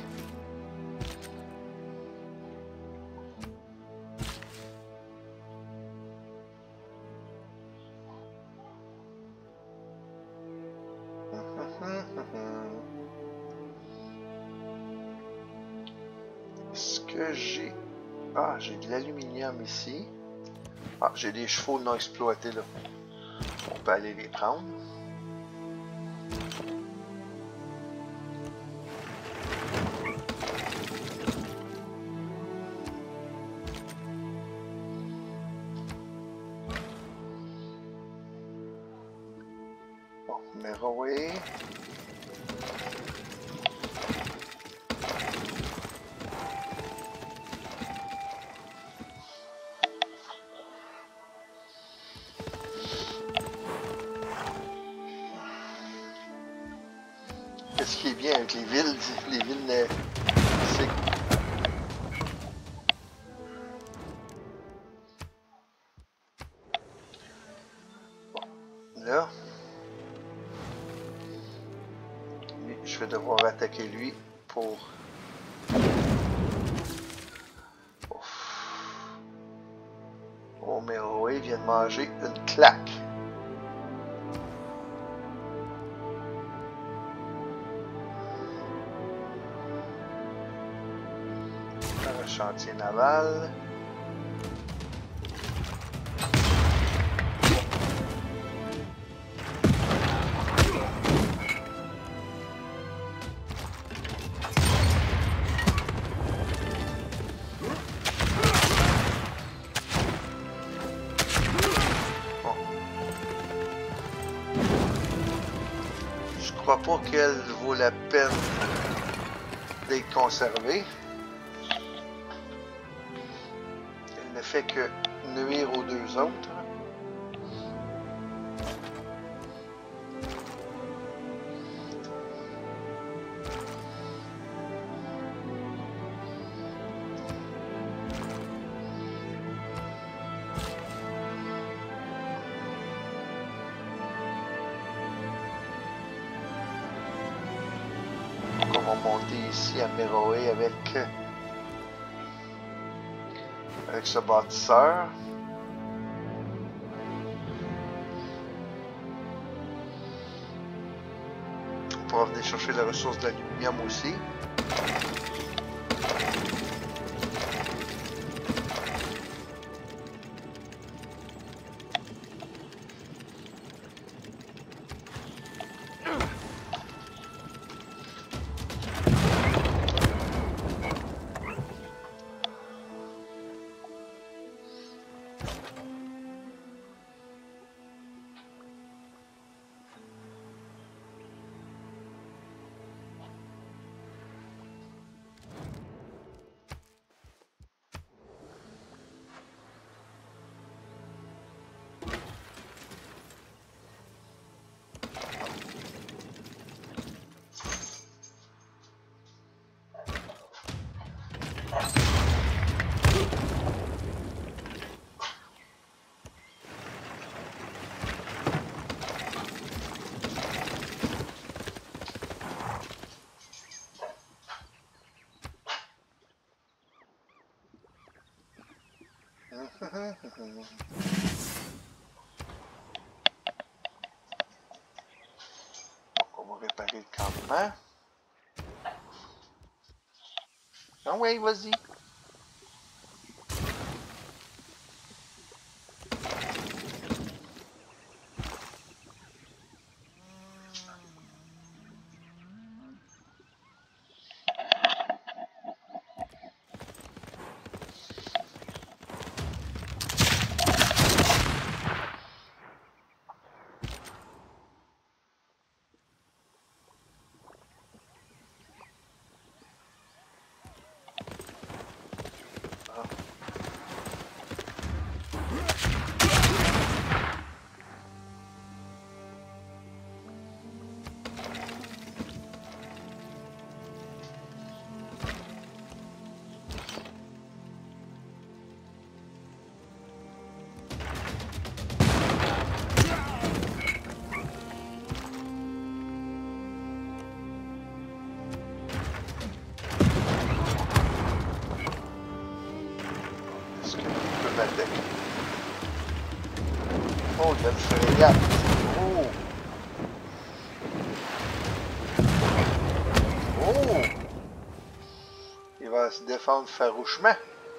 Est-ce que j'ai... Ah, j'ai de l'aluminium ici. Ah, j'ai des chevaux non exploités là. On peut aller les prendre. Bon, Meroé. Ce qui est bien avec les villes c'est... Bon, là, lui, je vais devoir attaquer lui pour... Oh, Meroé vient de manger une claque. Chantier naval. Bon. Je crois pas qu'elle vaut la peine d'être conservée. Ne fait que nuire aux deux autres. Donc on va monter ici à Meroé avec ce bâtisseur. On pourra venir chercher la ressource d'aluminium aussi. On va réparer le campement. Ah ouais, vas-y. m'attaquer. Oh, il y a une frégate. Oh! Oh! Il va se défendre farouchement.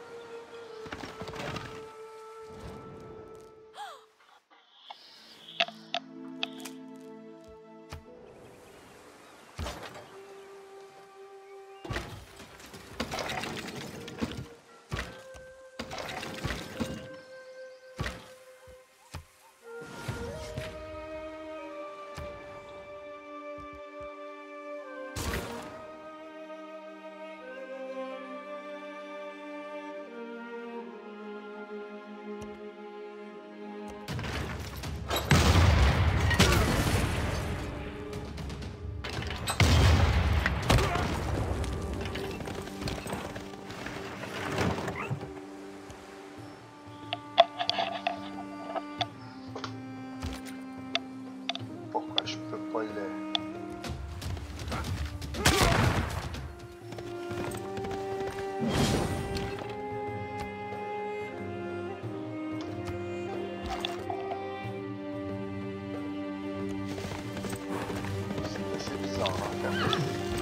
Pourquoi je peux pas le... C'est bizarre en fait.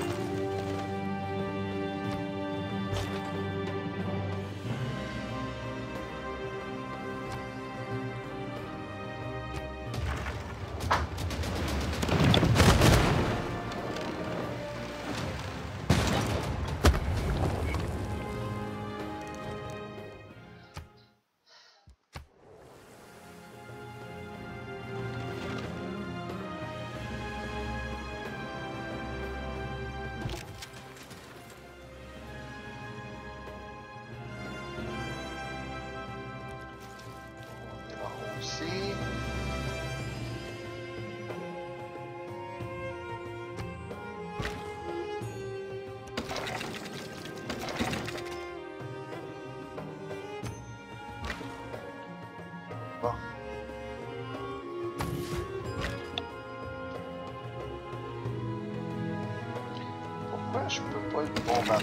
Aussi. Bon. Pourquoi je peux pas le bombarder?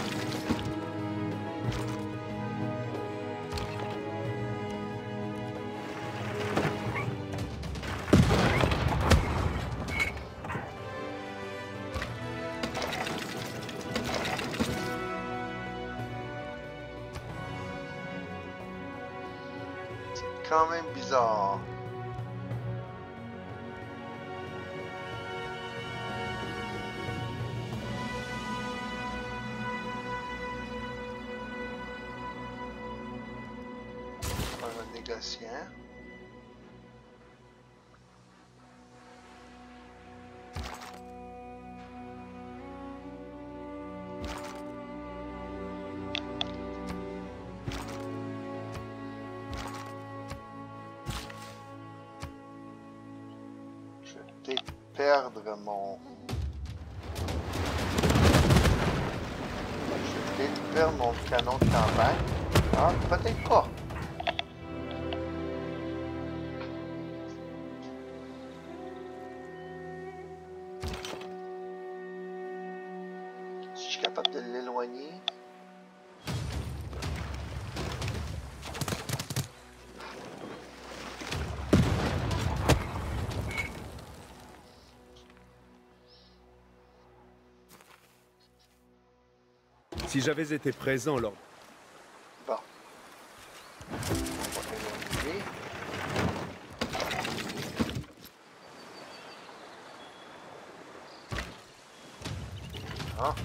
Quand même bizarre. Un négociant. Perdre mon... Je vais peut-être perdre mon canon de campagne. Ah, peut-être pas. Si je suis capable de l'éloigner. Si j'avais été présent lors... Bon. On va éloigner. Ah.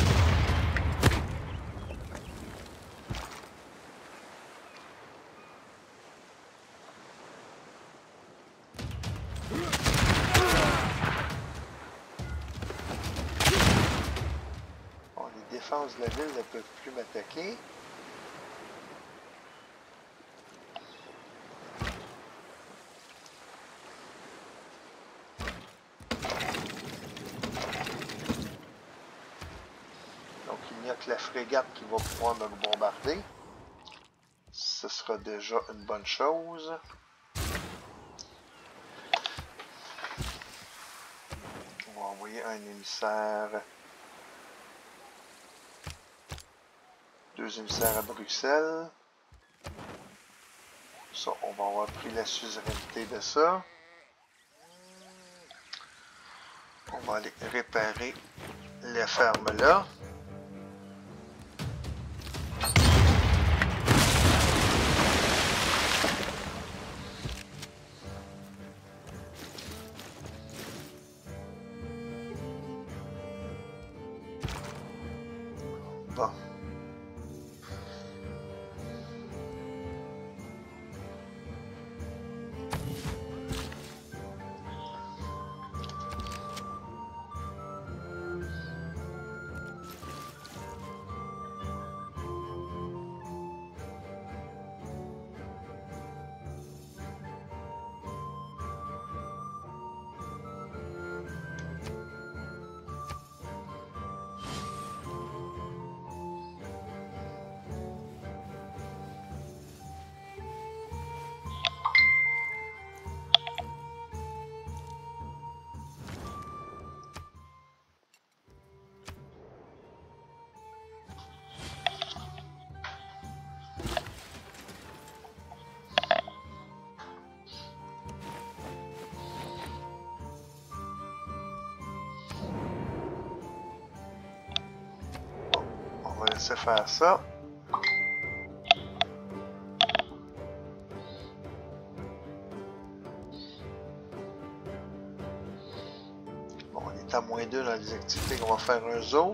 Les défenses de la ville ne peuvent plus m'attaquer. Donc il n'y a que la frégate qui va pouvoir me bombarder. Ce sera déjà une bonne chose. On va envoyer un émissaire. 2 émissaires à Bruxelles. Ça, on va avoir pris la suzeraineté de ça. On va aller réparer la ferme là. Bon. On va laisser faire ça. Bon, on est à -2 dans les activités qu'on va faire un zoo.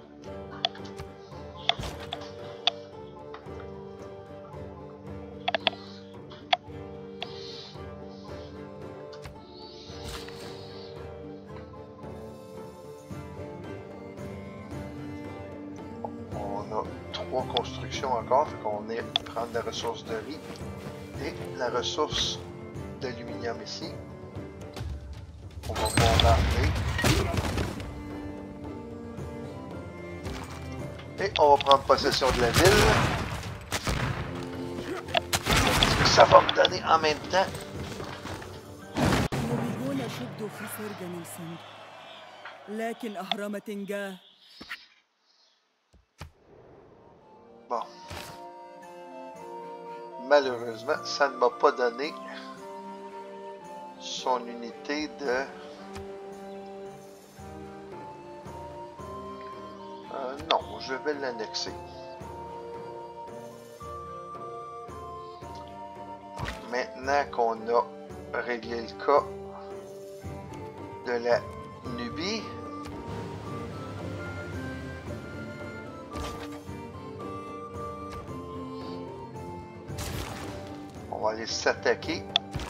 Construction encore, fait qu'on est prendre la ressource de riz et la ressource d'aluminium ici. On va bombarder. Et on va prendre possession de la ville. Ça va me donner en même temps. Bon. Malheureusement, ça ne m'a pas donné son unité de... non, je vais l'annexer. Maintenant qu'on a réglé le cas de la Nubie, on va aller s'attaquer.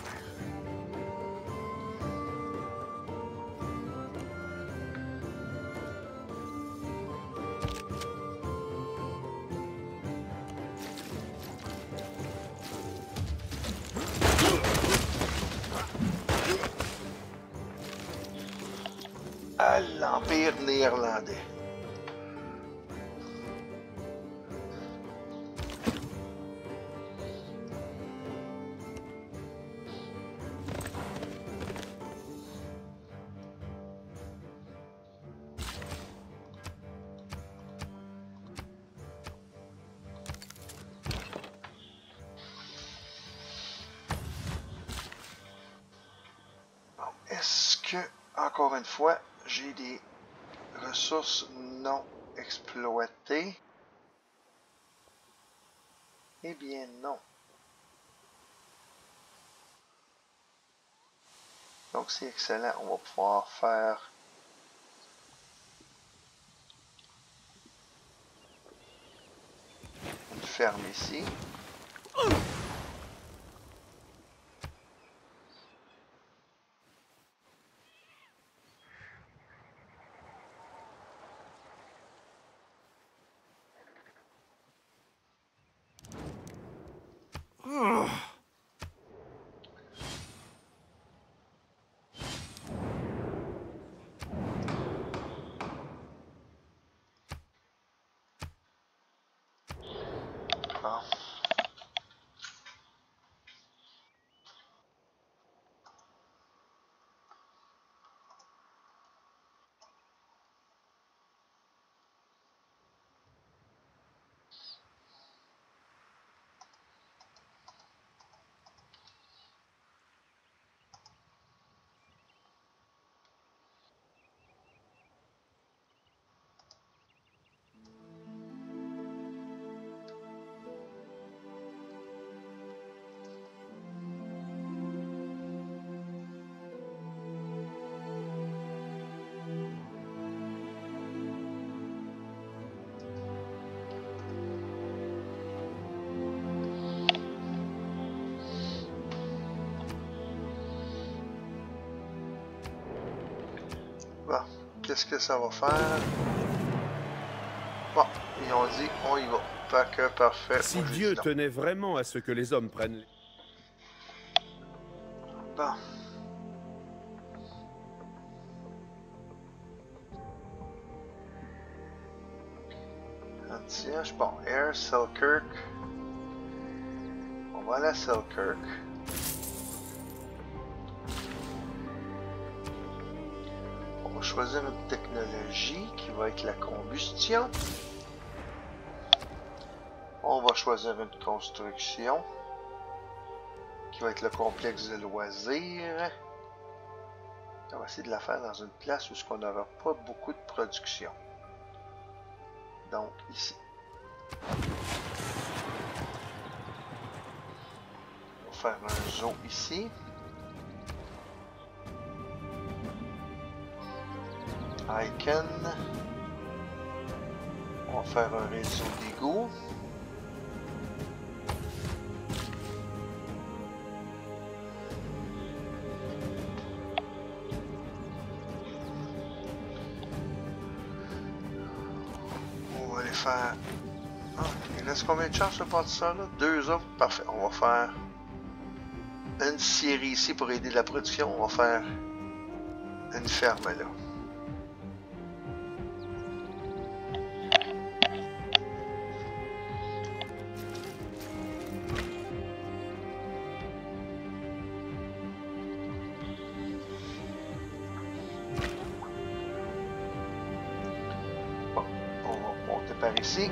À l'Empire néerlandais. Est-ce que, encore une fois, j'ai des ressources non exploitées? Eh bien non. Donc c'est excellent, on va pouvoir faire une ferme ici. Bon. qu'est-ce que ça va faire? Bon, ils ont dit, on y va. Fait que parfait. Si Moi, j'ai Dieu dit non. tenait vraiment à ce que les hommes prennent... Bon. Anti-H, bon, Air, Selkirk. On va aller à Selkirk. On va choisir une technologie qui va être la combustion. On va choisir une construction qui va être le complexe de loisirs. On va essayer de la faire dans une place où on n'aura pas beaucoup de production. Donc ici. On va faire un zoo ici. Icon. On va faire un réseau d'égouts. On va aller faire... Ah, il reste combien de chances de passer ça là? 2 autres? Parfait. On va faire une série ici pour aider la production. On va faire une ferme là. Bon, on va monter par ici.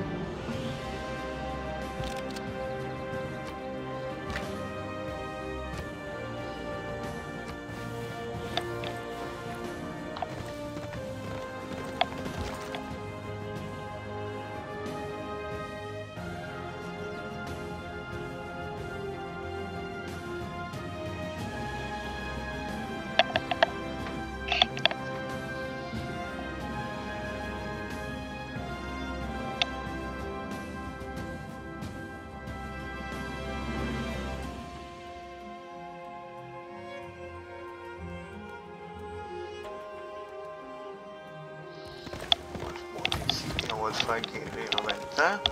On va le faire guérir en même temps.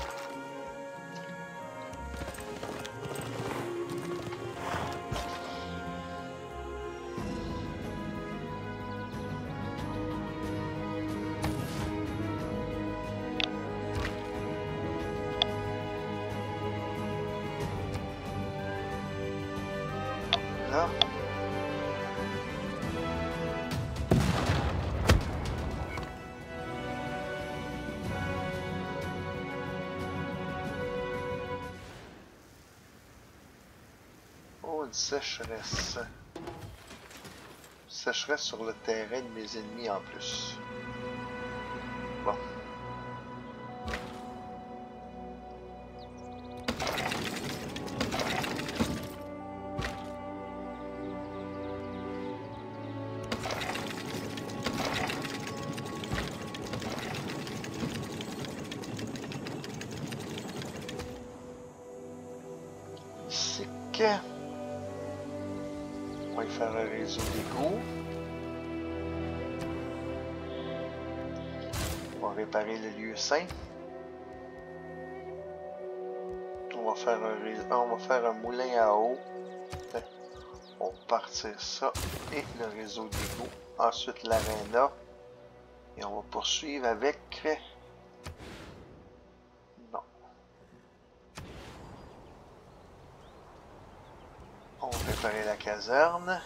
Là. Oh, une sécheresse. Sécheresse sur le terrain de mes ennemis en plus. Bon. Ici que... On va y faire un réseau d'égouts. On va réparer le lieu saint. On va faire un moulin à eau. On va partir ça et le réseau d'égouts. Ensuite l'aréna. Et on va poursuivre avec... Non. On va réparer la caserne.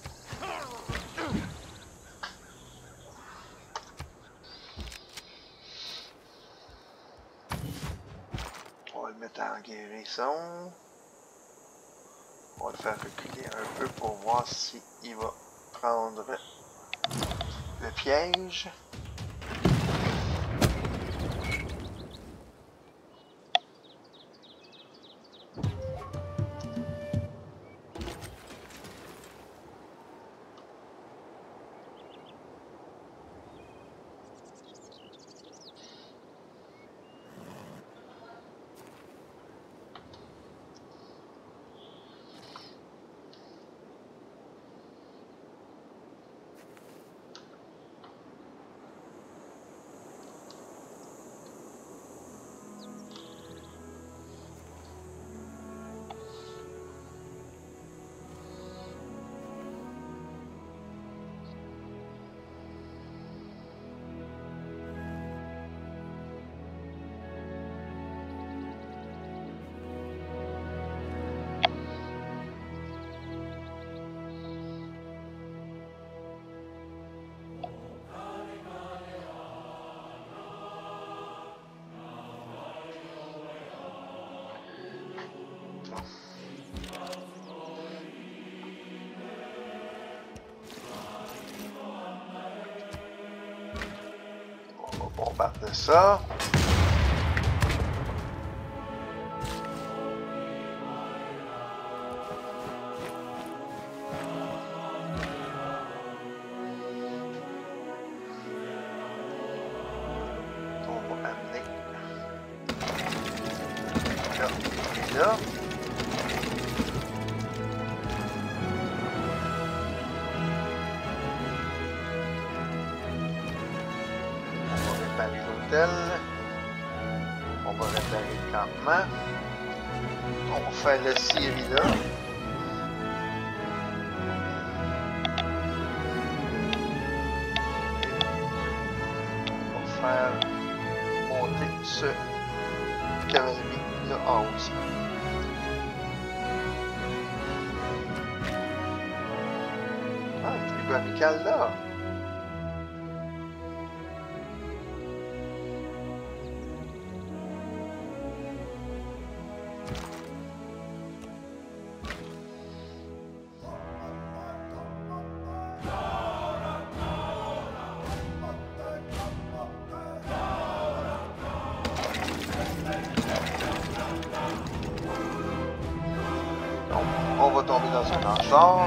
On va le mettre en guérison. On va le faire reculer un peu pour voir s'il va prendre le piège. faire de ça. On va amener là et là. On va réparer le campement. On va faire le scierie là. On va faire monter ce cavalerie là en haut aussi. Ah, une tribu amicale là. On va tomber dans un hangar.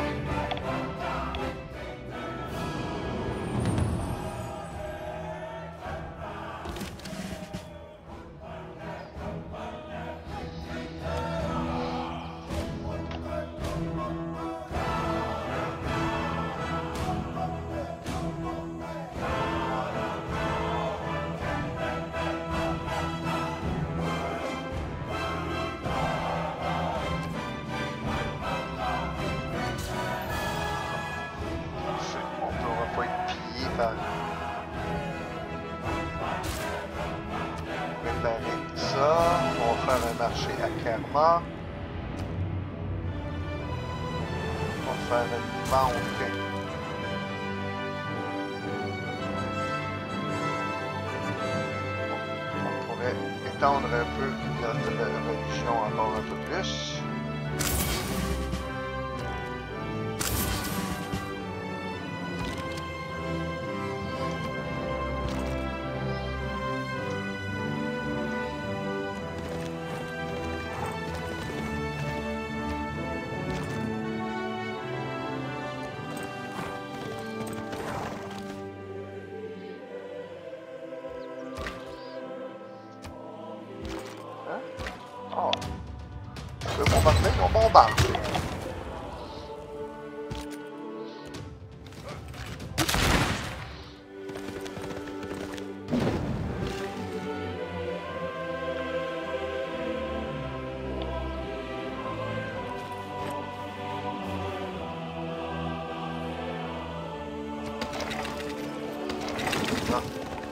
Réparer ça. On va faire un marché à Kerma. On va faire une banque. On pourrait étendre un peu notre religion encore un peu plus. Oh. On peut bombarder, on bombarde. Non.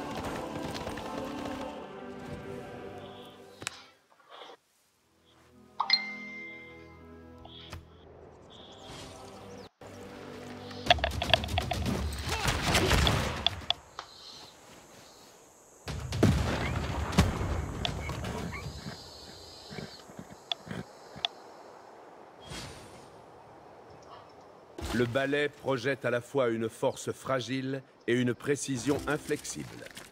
Le balai projette à la fois une force fragile et une précision inflexible.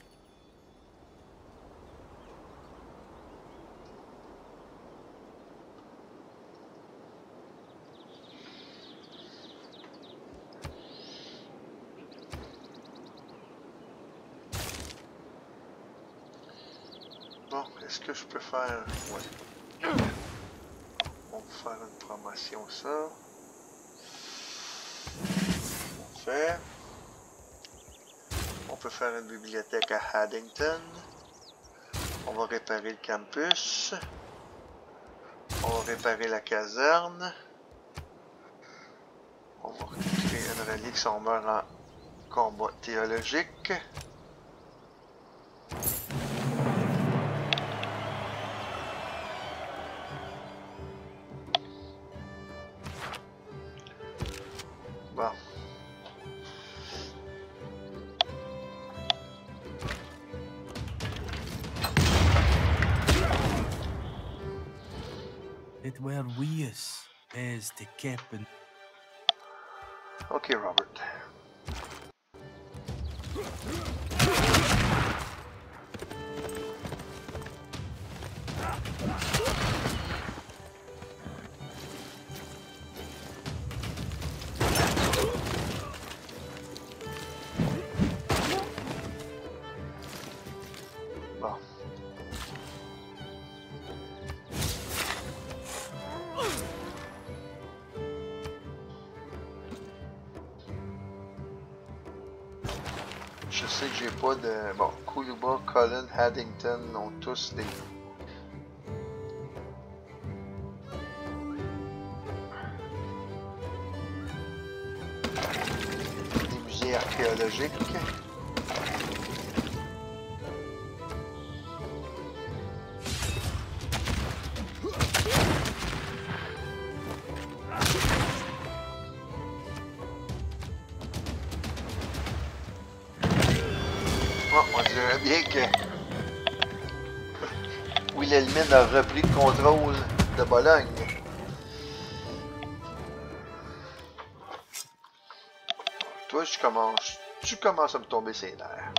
Bon, est-ce que je peux faire... Ouais. On va faire une promotion, ça. Fait. On peut faire une bibliothèque à Haddington. On va réparer le campus. On va réparer la caserne. On va créer une relique si on meurt en combat théologique. Bon. It were wees as the captain. Ok, Robert. Bon. Je sais que j'ai pas de... Bon, Kuluba, Colin, Haddington ont tous des musées archéologiques. Oh, on dirait bien que Wilhelmine a repris le contrôle de Bologne. Toi, tu commences à me tomber ses nerfs.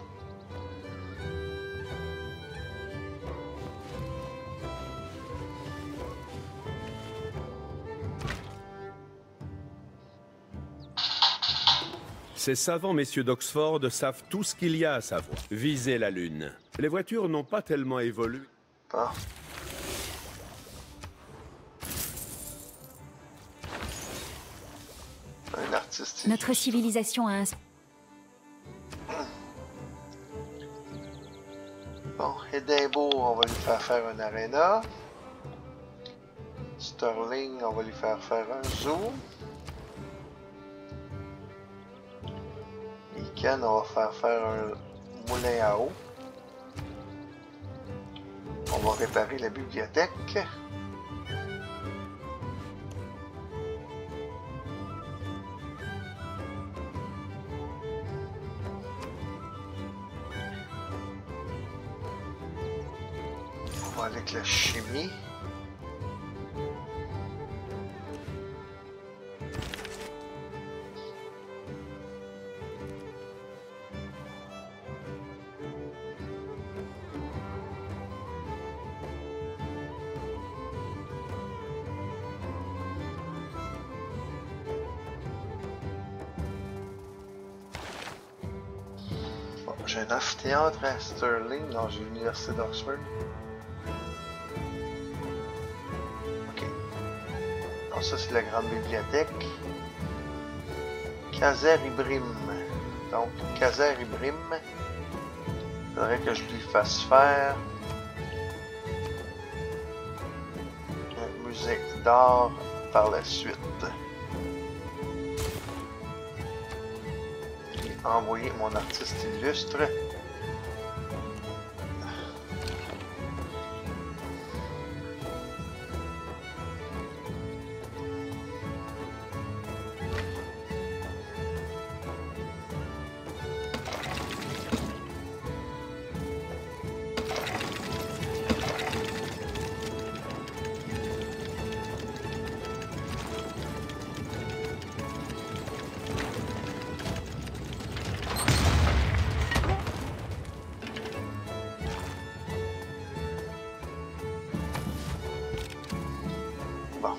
Ces savants messieurs d'Oxford savent tout ce qu'il y a à savoir. Viser la Lune. Les voitures n'ont pas tellement évolué. Bon. Un artiste. Notre civilisation a un... Bon, Edinburgh, on va lui faire un aréna. Sterling, on va lui faire un zoo. Ken, on va faire un moulin à eau. On va réparer la bibliothèque. On va avec la chimie. J'ai un amphithéâtre à Stirling dans l'université d'Oxford. Ok. Donc ça c'est la grande bibliothèque. Caser Ibrim. Donc Caser Ibrim. Il faudrait que je lui fasse faire un musée d'art par la suite. Envoyer mon artiste illustre. Bon.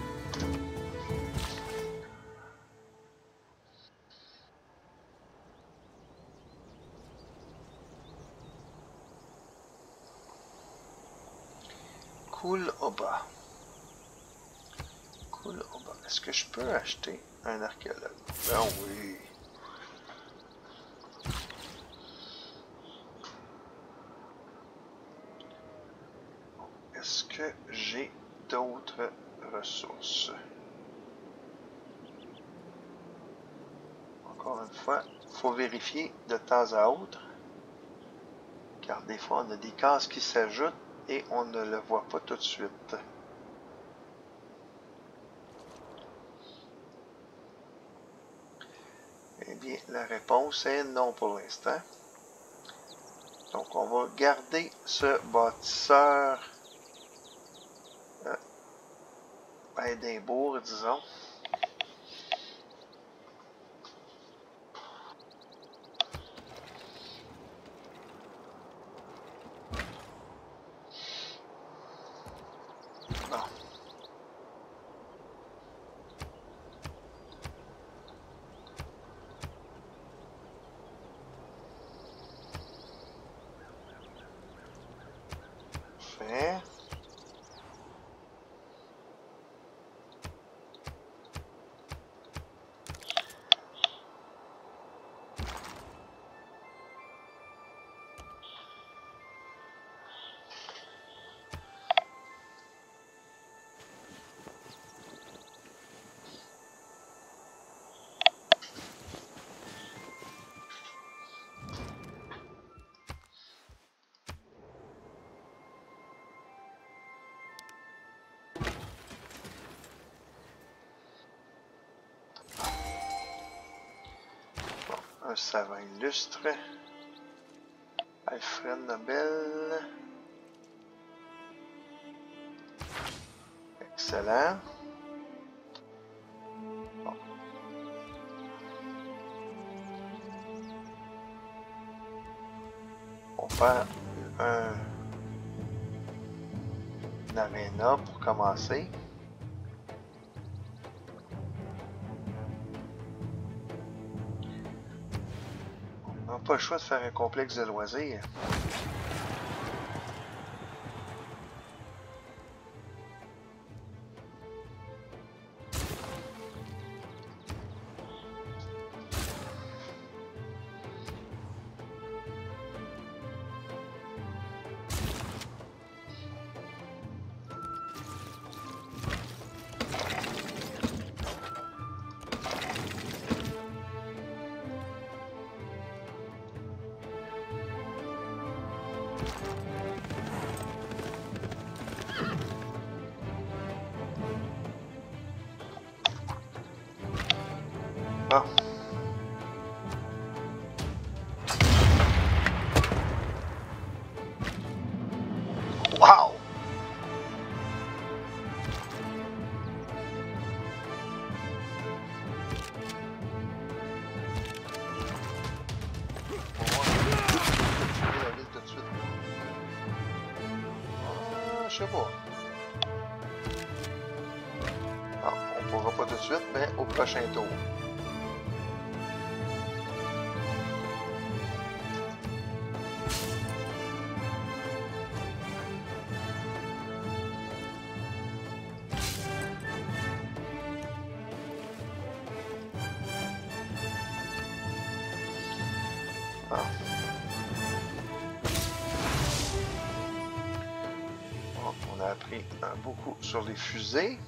Cool Oba. Cool Oba. Est-ce que je peux acheter un archéologue? Ben oui. Est-ce que j'ai d'autres ressources? Encore une fois, il faut vérifier de temps à autre, car des fois on a des cases qui s'ajoutent et on ne le voit pas tout de suite. Eh bien, la réponse est non pour l'instant. Donc on va garder ce bâtisseur à Édimbourg, disons. Parfait. Un savant illustre. Alfred Nobel. Excellent. Bon. On fait une arena pour commencer. On n'a pas le choix de faire un complexe de loisirs. Bon. Wow! La ville tout de suite. Je sais pas. Non, on pourra pas tout de suite, mais au prochain tour. On a appris beaucoup sur les fusées.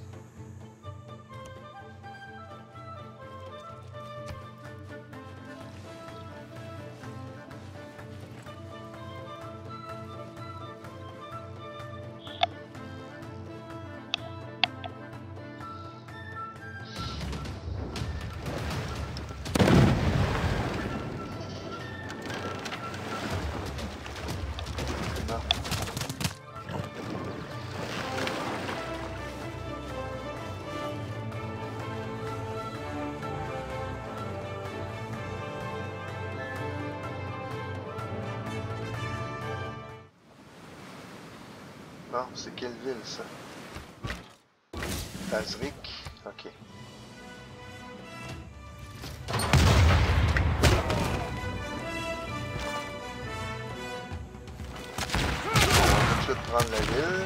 Bon, c'est quelle ville ça? Tazrik, ok. On va tout de suite prendre la ville.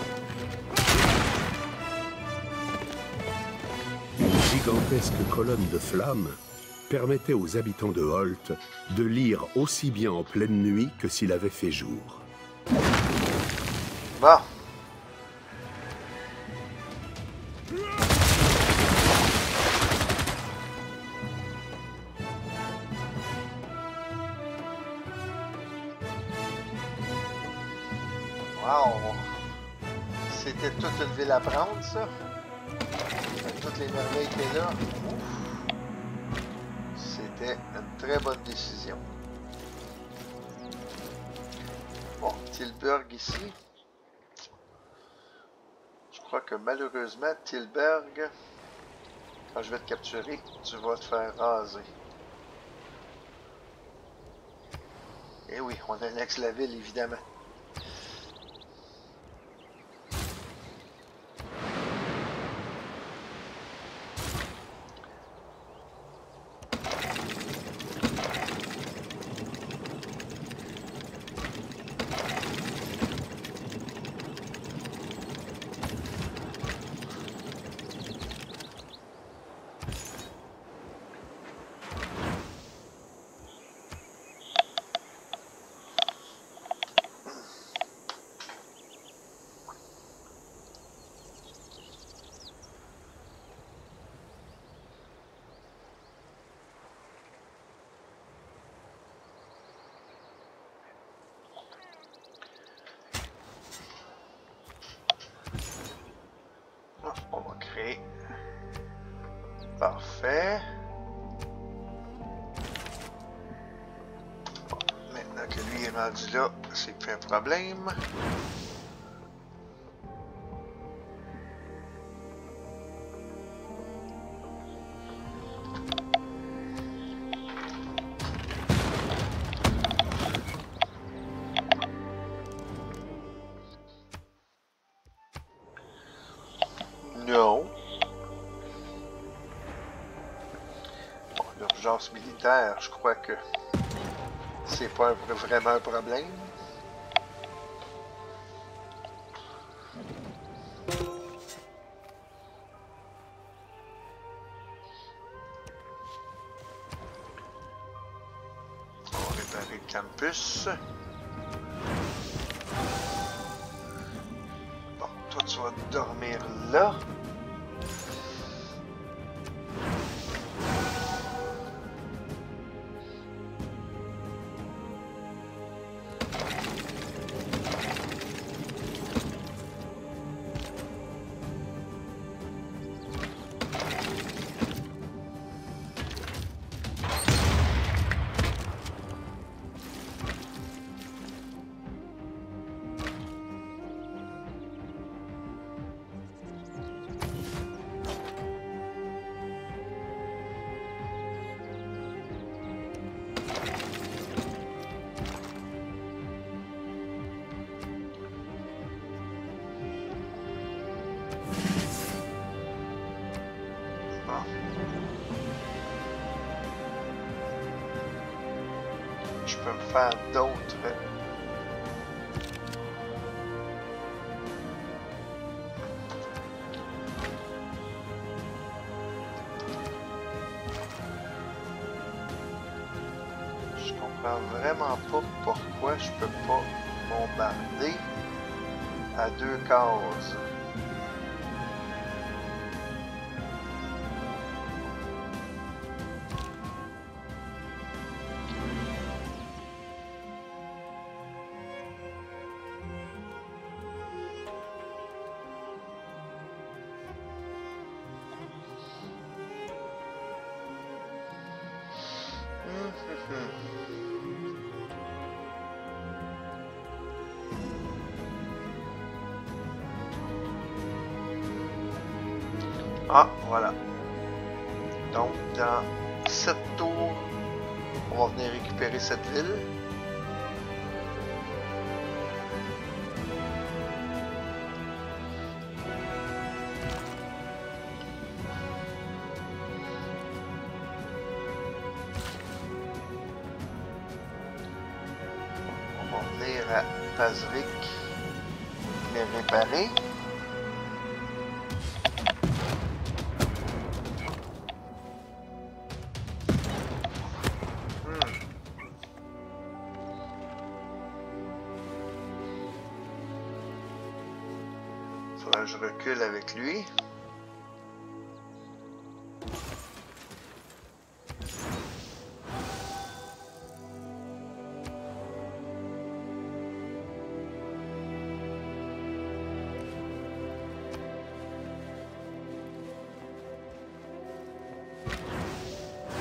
Une gigantesque colonne de flammes permettait aux habitants de Holt de lire aussi bien en pleine nuit que s'il avait fait jour. Bon. Wow. C'était toute une ville à prendre, ça. Avec toutes les merveilles qu'il y a là. C'était une très bonne décision. Bon, Tilburg ici. Je crois que malheureusement, Tilburg, quand je vais te capturer, tu vas te faire raser. Eh oui, on annexe la ville, évidemment. Rendu là, c'est plus un problème. Non. Bon, l'urgence militaire, je crois que c'est pas vraiment un problème. On va réparer le campus. Bon, toi tu vas dormir là. Je peux me faire d'autres. Je comprends vraiment pas pourquoi je peux pas bombarder à 2 cases. Ah, voilà. Donc, dans 7 tours, on va venir récupérer cette ville. On va venir à Pazvik les réparer. Je recule avec lui.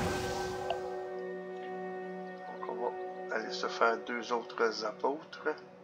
Donc on va aller se faire 2 autres apôtres.